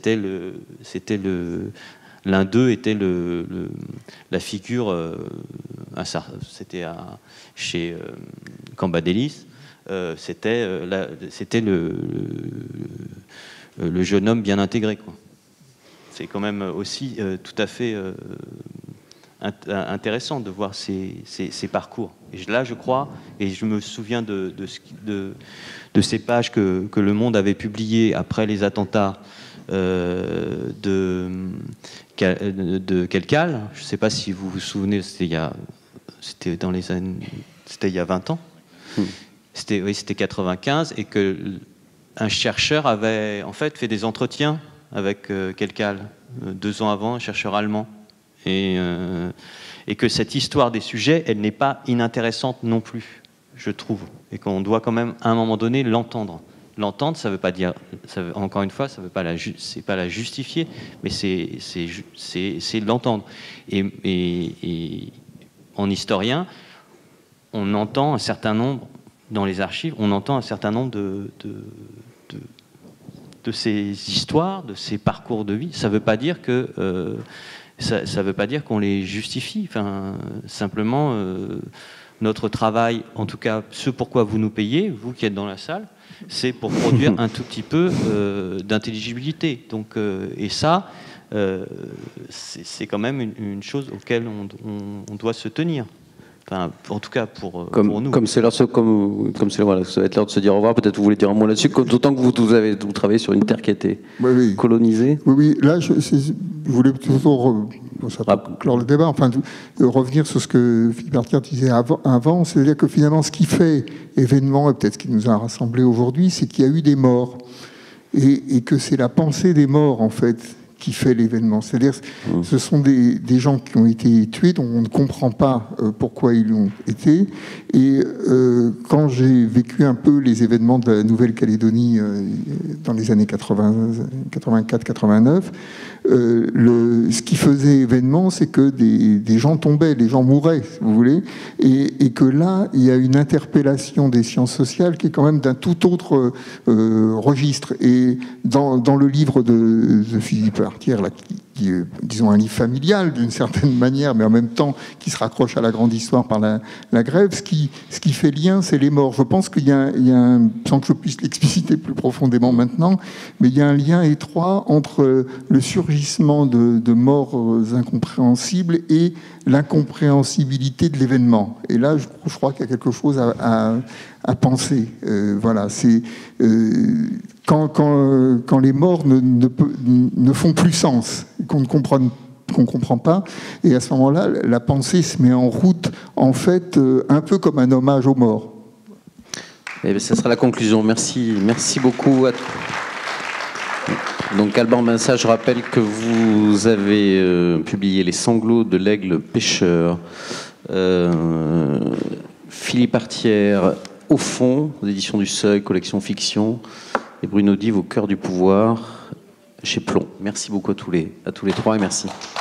l'un d'eux était la figure, c'était chez Cambadélis, c'était le jeune homme bien intégré, quoi. C'est quand même aussi tout à fait intéressant de voir ces parcours. Et là, je crois, et je me souviens de ces pages que Le Monde avait publiées après les attentats de Kelkal. Je ne sais pas si vous vous souvenez, c'était dans les années, c'était il y a 20 ans. C'était 95, et que un chercheur avait en fait fait des entretiens avec Kelkal 2 ans avant, un chercheur allemand. Et que cette histoire des sujets, elle n'est pas inintéressante non plus, je trouve, et qu'on doit quand même à un moment donné l'entendre. L'entendre, ça veut pas dire, encore une fois, ça veut pas c'est pas la justifier, mais c'est l'entendre. Et en historien, on entend un certain nombre dans les archives, on entend un certain nombre de ces histoires, de ces parcours de vie. Ça veut pas dire que ça ne veut pas dire qu'on les justifie. Enfin, simplement, notre travail, en tout cas, ce pourquoi vous nous payez, vous qui êtes dans la salle, c'est pour produire un tout petit peu d'intelligibilité. Donc, et ça, c'est quand même une chose auquel on doit se tenir. Enfin, en tout cas pour nous. Comme c'est l'heure, voilà, ça va être l'heure de se dire au revoir. Peut-être vous voulez dire un mot là-dessus, d'autant que vous travaillez sur une terre qui a été colonisée. Oui. Là, je voulais toujours clore le débat. Enfin, revenir sur ce que Philippe Artière disait avant, c'est-à-dire que finalement, ce qui fait événement, et peut-être ce qui nous a rassemblés aujourd'hui, c'est qu'il y a eu des morts, et que c'est la pensée des morts, en fait, qui fait l'événement. C'est-à-dire, ce sont des gens qui ont été tués, dont on ne comprend pas pourquoi ils l'ont été. Et quand j'ai vécu un peu les événements de la Nouvelle-Calédonie dans les années 84-89, ce qui faisait événement, c'est que des gens tombaient, les gens mouraient, si vous voulez, et que là, il y a une interpellation des sciences sociales qui est quand même d'un tout autre registre. Et dans le livre de Philippe Artière, là, qui est, disons, un livre familial d'une certaine manière, mais en même temps qui se raccroche à la grande histoire par la grève, ce qui fait lien, c'est les morts. Je pense qu'il y a sans que je puisse l'expliciter plus profondément maintenant, mais il y a un lien étroit entre le surgissement de morts incompréhensibles et l'incompréhensibilité de l'événement. Et là, je crois qu'il y a quelque chose à penser. Voilà, c'est quand les morts ne font plus sens, qu'on ne comprend pas, et à ce moment-là, la pensée se met en route, en fait, un peu comme un hommage aux morts. Et bien, ça sera la conclusion. Merci beaucoup à tous. Donc, Alban Bensac, je rappelle que vous avez publié Les sanglots de l'aigle pêcheur. Philippe Artière, Au fond, aux éditions du Seuil, collection fiction. Et Bruno Dive, Au cœur du pouvoir, chez Plomb. Merci beaucoup à tous les trois, et merci.